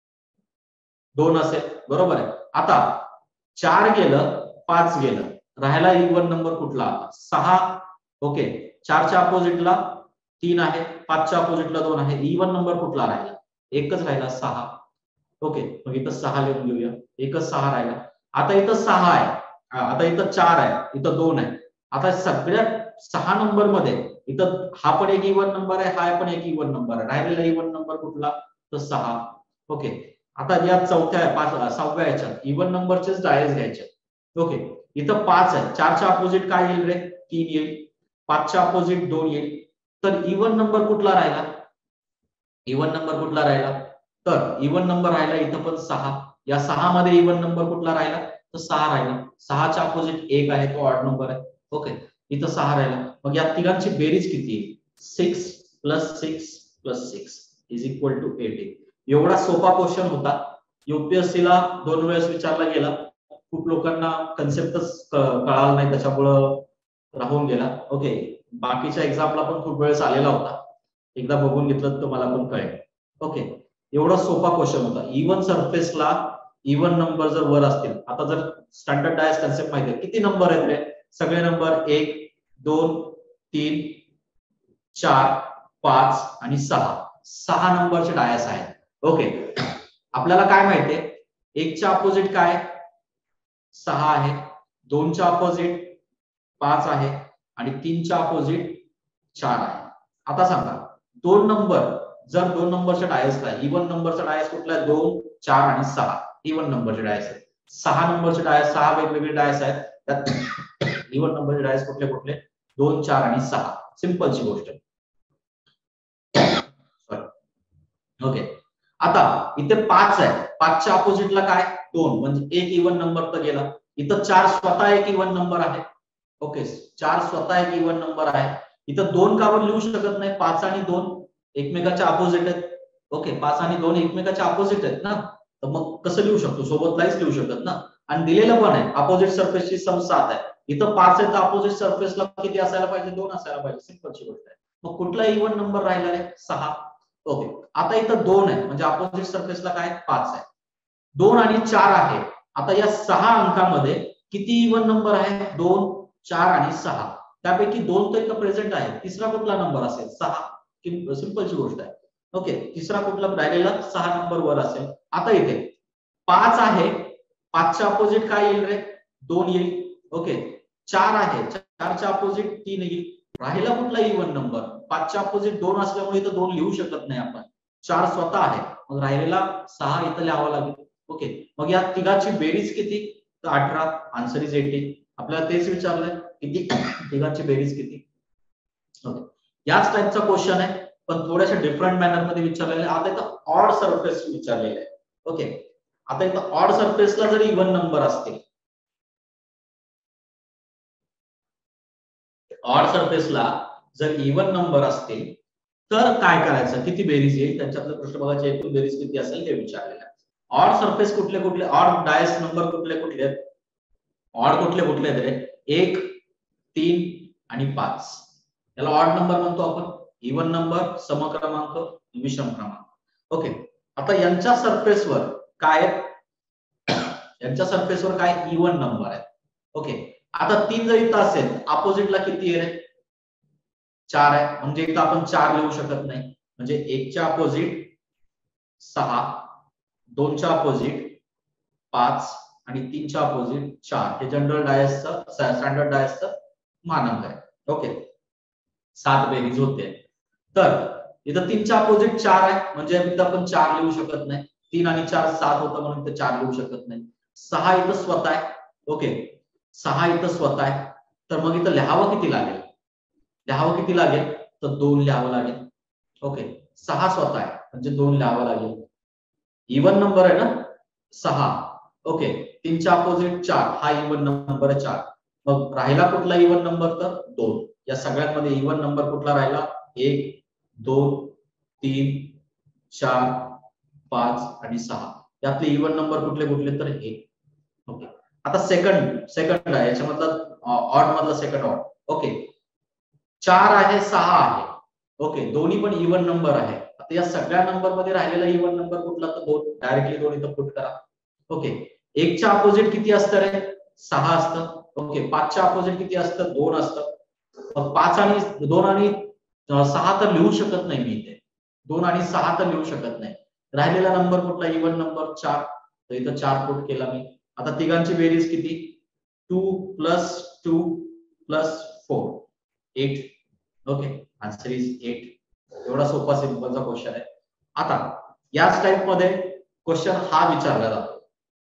2 असेल. बरोबर आहे. आता 4 गेलं, 5 गेलं, राहिला इवन नंबर कुठला, 6. ओके, 4च्या अपोजिटला 3 आहे, 5च्या अपोजिटला 2 आहे, इवन नंबर कुठला राहिला, एकच राहिला, 6. ओके, मग इथं 6 लिहून घेऊया, एकच 6 राहिला. आता इथं 6 आहे, आता इथं 4 आहे, इथं 2 आहे. आता सगळ्या 6 नंबर मध्ये इथं हा पण एक इवन नंबर आहे, हा पण एक इवन नंबर आहे, राहिलेला इवन नंबर कुठला, तर 6. ओके, आता या चौथ्या 6व्या याच्यात इवन नंबरचेच डायस घ्यायचे. ओके, इथं 5 आहे, 4च्या अपोजिट काय येईल रे, 3 येईल, 5च्या अपोजिट 2 येईल. तर इवन नंबर कुठला राहिला, इवन नंबर कुठला राहिला, तर इवन नंबर राहिला इथं पण 6. या 6 मध्ये इवन नंबर कुठला राहिला, तर 6 राहिला. 6च्या अपोजिट 1 आहे, तो ऑड नंबर आहे. ओके, इथं 6 राहिला. मग या तिघांची बेरीज किती आहे, 6 + 6 + 6 इज इक्वल टू 18. एवढा सोपा क्वेश्चन होता, युपीएससीला 2 वेळेस विचारला गेला. खूप लोकांना कन्सेप्टच कळाला नाही, त्याच्यामुळं राहून गेला. ओके, बाकीच्या एक्झामला पण खूप वेळेस आलेला होता, एकदा बघून घेतलं तर मला पण कळेल. ओके, एवढा सोपा क्वेश्चन होता. इवन सरफेसला इवन नंबर जर वर असतील, आता जर स्टँडर्ड डायस कन्सेप्ट माहिती आहे, किती नंबर आहेत रे, सगळे नंबर 1, 2, 3, 4, 5 आणि 6. 6 नंबरचे डायस आहेत. ओके, आपल्याला काय माहितीये, 1च्या अपोजिट काय, 6 आहे, 2च्या अपोजिट 5 आहे आणि 3च्या अपोजिट 4 आहे. आता सांगा, 2 नंबर, जर 2 नंबरच्या डायसला इवन नंबरचा डायस कुठला आहे, 2, 4 आणि 6 इवन नंबरचे डायस आहेत. 6 नंबरचे डायस, 6 वेगवेगळे डायस आहेत, त्यात इवन नंबरचे डायस कुठले कुठले, 2, 4 आणि 6. सिंपलची गोष्ट आहे. ओके, आता इथे 5 आहे, 5च्या अपोजिटला काय, 2, म्हणजे एक इवन नंबर तर गेला. इथं 4 स्वतः एक इवन नंबर आहे. ओके, 4 स्वतः एक इवन नंबर आहे. इथं 2 का पण लिहू शकत नाही, 5 आणि 2 एकमेकाच्या अपोजिट आहेत. ओके, 5 आणि 2 एकमेकाच्या अपोजिट आहेत ना, तर मग कसं लिहू शकतो, सोबत नाहीच लिहू शकत ना. आणि दिलेलं पण आहे, अपोजिट सरफेसची सम 7 आहे. इथं 5 आहे तर अपोजिट सरफेसला किती असायला पाहिजे, 2 असायला पाहिजे. सिंपलची गोष्ट आहे. मग कुठला इवन नंबर राहिला रे, 6. ओके, आता इथं 2 आहे, म्हणजे अपोजिट सरफेसला काय, 5 आहे. 2 आणि 4 आहे. आता या 6 अंकामध्ये किती इवन नंबर आहे, 2, 4 आणि 6. त्यापैकी 2 तर इथं प्रेझेंट आहे, तिसरा कुठला नंबर असेल, 6. सिंपलची गोष्ट आहे. ओके, तिसरा कुठला राहिलेला, 6 नंबर वर असेल. आता इथे 5 आहे, 5च्या अपोजिट काय येईल रे, 2 येईल. ओके, 4 आहे, 4च्या अपोजिट 3 येईल. राहिला कुठला इवन नंबर, 5च्या अपोजिट 2 असल्यामुळे इथं 2 लिहू शकत नाही आपण. 4 स्वतः आहे, मग राहिलेला 6 इथं लिहावा लागेल. ओके, मग या तिघाची बेरीज किती, तर 18. Answer is 18. आपल्याला तेच विचारलंय, किती तिघांची बेरीज किती. ओके, याच टाइपचा क्वेश्चन आहे, पण थोड्याशा डिफरंट मॅनर मध्ये विचारलेला आहे. आता इथं ऑड सरफेस विचारलेला आहे. ओके, आता इथं ऑड सरफेसला जर इवन नंबर असतील, ऑड सरफेसला जर इवन नंबर असतील तर काय करायचं, किती बेरीज येईल, त्यांच्यातल्या पृष्ठभागाची एकूण बेरीज किती असेल हे विचारलेलं आहे. ऑड सरफेस कुठले कुठले, ऑड डायस नंबर कुठले कुठले आहेत, ऑड कुठले कुठले आहेत रे, 1, 3 आणि 5. याला ऑड नंबर म्हणतो आपण. इवन नंबर, समक्रमांक, विषम क्रमांक. ओके, आता यांच्या सरफेसवर काय, यांच्या सरफेसवर काय इवन नंबर आहे. ओके, आता 3 जर इथं असेल अपोजिटला किती आहे, 4 आहे. म्हणजे इथं आपण 4 लिहू शकत नाही. म्हणजे 1 च्या अपोजिट 6, 2 च्या अपोजिट 5 आणि 3 च्या अपोजिट 4. हे जनरल डायसचं स्टँडर्ड डायसचं मानक आहे. ओके, 7 बेरीज होते. तर इथं 3 च्या अपोजिट 4 आहे, म्हणजे इथं आपण 4 लिहू शकत नाही. 3 आणि 4 7 होतं म्हणून इथं 4 लिहू शकत नाही. 6 इथं स्वतः आहे. ओके, 6 इथं स्वतः आहे. तर मग इथं लिहावं किती लागेल, लिहावं किती लागेल, तर 2 लिहावं लागेल. ओके, 6 स्वतः आहे म्हणजे 2 लिहावं लागेल. इवन नंबर आहे ना 6. ओके, 3 च्या अपोजिट 4, हा इवन नंबर आहे 4. मग राहिला कुठला इवन नंबर, तर 2. या सगळ्यांमध्ये इवन नंबर कुठला राहिला, 1 2 3 4 5 आणि 6. यातले इवन नंबर कुठले कुठले, तर हे. ओके, आता सेकंड आहे याच्यामधला ऑड मधला सेकंड ऑड. ओके, 4 आहे 6 आहे. ओके, दोन्ही पण इवन नंबर आहे. आता या सगळ्या नंबर मध्ये राहिलेला इवन नंबर कुठला, तर 2. डायरेक्टली 2 इथं पुट करा. ओके, 1 च्या अपोजिट किती असतं रे, 6 असतं. ओके, 5 च्या अपोजिट किती असतं, 2 असतं. मग 5 आणि 2 आणि 6 तर लिहू शकत नाही मी इथे, 2 आणि 6 तर लिहू शकत नाही. राहिलेला नंबर कुठला, इवन नंबर 4. तर इथं 4 पुट केला मी. आता तिघांची बेरीज किती, 2 + 2 + 4 8. Okay, answer is 8. एवढा सोपा सिंपलचा क्वेश्चन आहे. आता याच टाइप मध्ये क्वेश्चन हा विचारला जातो.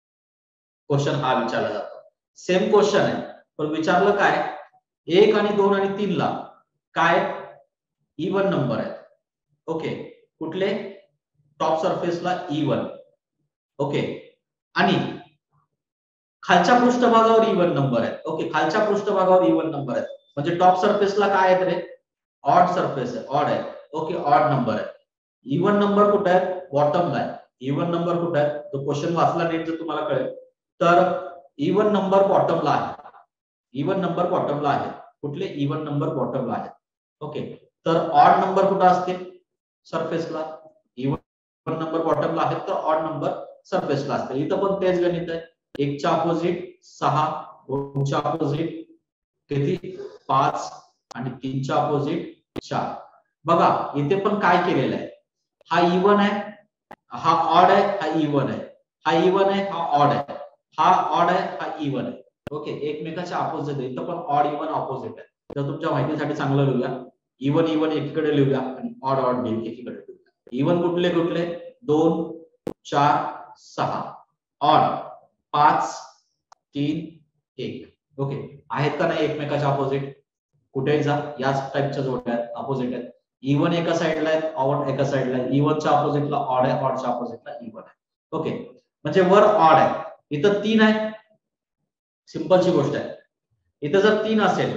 सेम क्वेश्चन आहे, पण विचारलं काय, 1 आणि 2 आणि 3 ला काय इवन नंबर आहे. ओके, कुठले, टॉप सरफेसला इवन. ओके, आणि खालच्या पृष्ठभागावर इवन नंबर आहे. ओके, खालच्या पृष्ठभागावर इवन नंबर आहे. म्हणजे टॉप सरफेसला काय आहे रे, ऑड सरफेस आहे, ऑड आहे. ओके, ऑड नंबर आहे. इवन नंबर कुठे आहे, बॉटमला आहे. इवन नंबर कुठे आहे, तो क्वेश्चन वाचला नीट जर तुम्हाला कळेल तर इवन नंबर बॉटमला आहे. इवन नंबर बॉटमला आहे. कुठले, इवन नंबर बॉटमला आहे. ओके, तर ऑड नंबर कुठे असतील, सरफेसला. इवन नंबर बॉटमला आहे तर ऑड नंबर सरफेसला असतील. इथं पण तेच गणित आहे. 1 च्या अपोजिट 6, 2 च्या अपोजिट किती 5 आणि 3 च्या अपोजिट 4. बघा इथे पण काय केलेलं आहे, हा इवन आहे, हा ऑड आहे, हा इवन आहे, हा इवन आहे, हा ऑड आहे, हा ऑड आहे, हा इवन आहे. ओके, एकमेकाच्या अपोजिट आहे. इथं पण ऑड इवन अपोजिट आहे. तर तुमच्या माहितीसाठी चांगलं लिहूया, इवन इवन एकीकडे लिहूया आणि ऑड ऑड एकीकडे लिहूया. इवन कुठले कुठले, 2 4 6, ऑड 5 3 1. ओके, आहेत का नाही एकमेकाच्या अपोजिट, कुठेही जा याच टाइपच्या जोड्या आहेत, अपोजिट आहेत. इवन एका साइडला आहेत, ऑड एका साइडला आहे. इवनच्या अपोजिटला ऑड आहे, ऑडच्या अपोजिटला इवन आहे. ओके, म्हणजे वर ऑड आहे, इथं 3 आहे. सिंपलची गोष्ट आहे. इथं जर 3 असेल,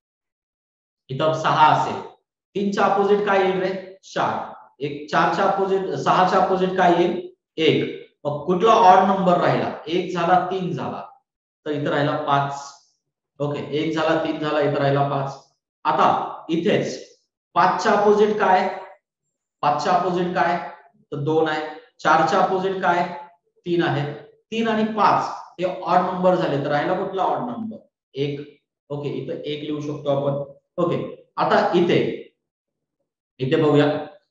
इथं 6 असेल, 3 च्या अपोजिट काय येईल रे, 4. 4 च्या अपोजिट 6 च्या अपोजिट काय येईल, 1. मग कुठला ऑड नंबर राहिला, 1 झाला 3 झाला, तर इथं राहिला 5. ओके, 1 झाला 3 झाला, इथं राहिला 5. आता इथेच 5 च्या अपोजिट काय, 5 च्या अपोजिट काय, तर 2 आहे. 4 च्या अपोजिट काय, 3 आहे. 3 आणि 5 हे ऑड नंबर झाले, तर राहिला कुठला ऑड नंबर, 1. ओके, इथं 1 लिहू शकतो आपण. ओके, आता इथे बघूया,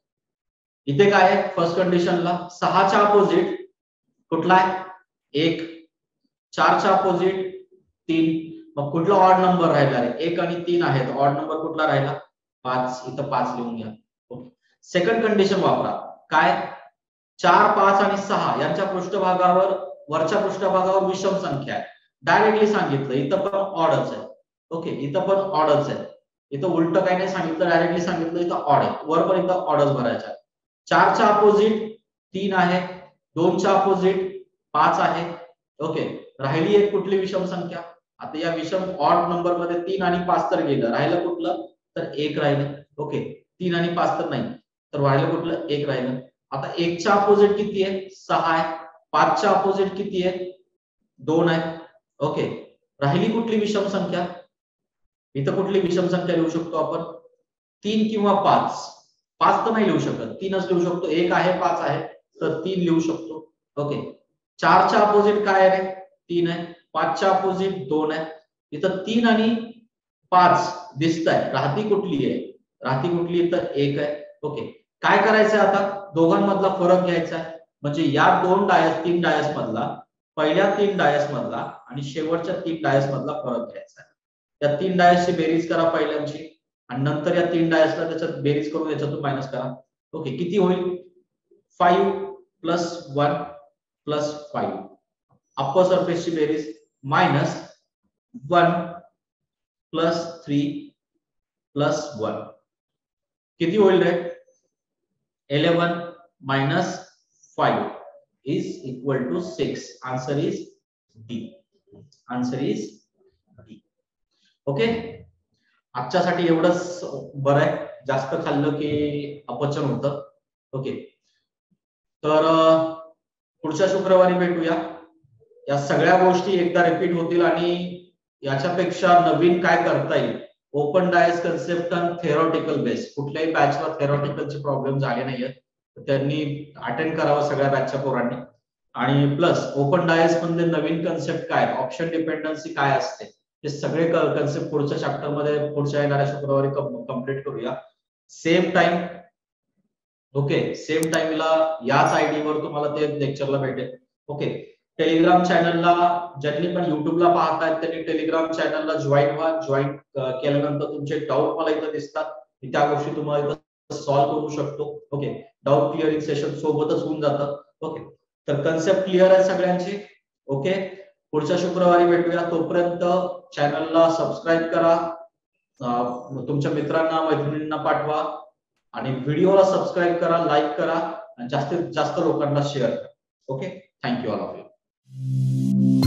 इथे काय आहे, फर्स्ट कंडिशनला 6 च्या अपोजिट कुठला आहे, 1. 4 च्या अपोजिट 3. मग कुठला ऑड नंबर राहिला रे, 1 आणि 3 आहे, तर ऑड नंबर कुठला राहिला, 5. इथं 5 लिहून घ्या. ओके, सेकंड कंडिशन वापरा, काय 4 5 आणि 6 यांच्या पृष्ठभागावर, वरच्या पृष्ठभागावर विषम संख्या आहे. डायरेक्टली सांगितलं, इथं पण ऑडच आहे. ओके, इथं पण ऑडच आहे. इथं उलट काही नाही सांगितलं, डायरेक्टली सांगितलं इथं ऑड आहे. वर पण इथं ऑडच भरायचा. 4 च्या अपोजिट 3 आहे, 2 च्या अपोजिट 5 आहे. ओके, राहिली एक कुठली विषम संख्या. आता या विषम ऑड नंबर मध्ये 3 आणि 5 तर गेलं, राहिलं कुठलं, तर 1 राहिलं. ओके, 3 आणि 5 तर नाही, तर राहिलं कुठलं, 1 राहिलं. आता 1 च्या अपोजिट किती आहे, 6 आहे. 5 च्या अपोजिट किती आहे, 2 आहे. ओके, राहिली कुठली विषम संख्या, इथं कुठली विषम संख्या लिहू शकतो आपण, 3 किंवा 5. 5 तर नाही लिहू शकत, 3च लिहू शकतो. 1 आहे, 5 आहे, तर 3 लिहू शकतो. ओके, 4 च्या अपोजिट काय आहे रे? 3 आहे. 5 च्या अपोजिट 2 आहे. इथं 3 आणि 5 दिसताय. राहती कुठली आहे? राहती कुठली? तर 1 आहे. ओके, काय करायचं आता? दोघांमधला फरक घ्यायचा आहे. म्हणजे या 3 डायस मधला, पहिल्या 3 डायस मधला आणि शेवटच्या 3 डायस मधला फरक घ्यायचा आहे. त्या 3 डायसची बेरीज करा पहिल्यांची आणि नंतर या 3 डायसला त्याच्यात बेरीज करून याच्यातून मायनस करा. ओके, किती होईल? 5 प्लस 1 प्लस 5 अप्पर सरफेसची बेरीज मायनस 1 प्लस 3 प्लस 1 किती होईल रे? 11 minus 5 is equal to 6. Answer is D. Answer is D. Okay, आजच्यासाठी एवढंच बरं आहे. जास्त खाल्लं की अपचन होतं. ओके, तर पुढच्या शुक्रवारी भेटूया. या सगळ्या गोष्टी एकदा रिपीट होतील आणि याच्यापेक्षा नवीन काय करता येईल. ओपन डायस कन्सेप्ट आणि थेरॉटिकल बेस. कुठल्याही बॅचला थेरॉटिकलचे प्रॉब्लेम झाले नाहीयेत, त्यांनी अटेंड करावं सगळ्या बॅचच्या पोरांनी. आणि प्लस ओपन डायस मध्ये नवीन कन्सेप्ट काय, ऑप्शन डिपेंडन्सी काय असते, हे सगळे कन्सेप्ट पुढच्या चॅप्टर मध्ये पुढच्या येणाऱ्या शुक्रवारी कंप्लीट करूया. Same time. ओके, सेम टाइमला याच आयडी वर तुम्हाला ते लेक्चरला भेटेल. ओके, टेलिग्राम चॅनलला ज्यांनी पण युट्यूबला पाहतायत त्यांनी टेलिग्राम चॅनलला जॉईन व्हा. जॉईन केल्यानंतर तुमचे डाऊट मला इथं दिसतात, मी त्या गोष्टी तुम्हाला इथं सॉल्व्ह करू शकतो. ओके, डाऊट क्लिअरिंग सेशन सोबतच होऊन जातं. ओके, तर कन्सेप्ट क्लिअर आहे सगळ्यांची. ओके, पुढच्या शुक्रवारी भेटूया. तोपर्यंत चॅनलला सबस्क्राईब करा, तुमच्या मित्रांना मैत्रिणींना पाठवा आणि व्हिडिओला सबस्क्राईब करा, लाईक करा आणि जास्तीत जास्त लोकांना शेअर करा. Okay, thank you all of you.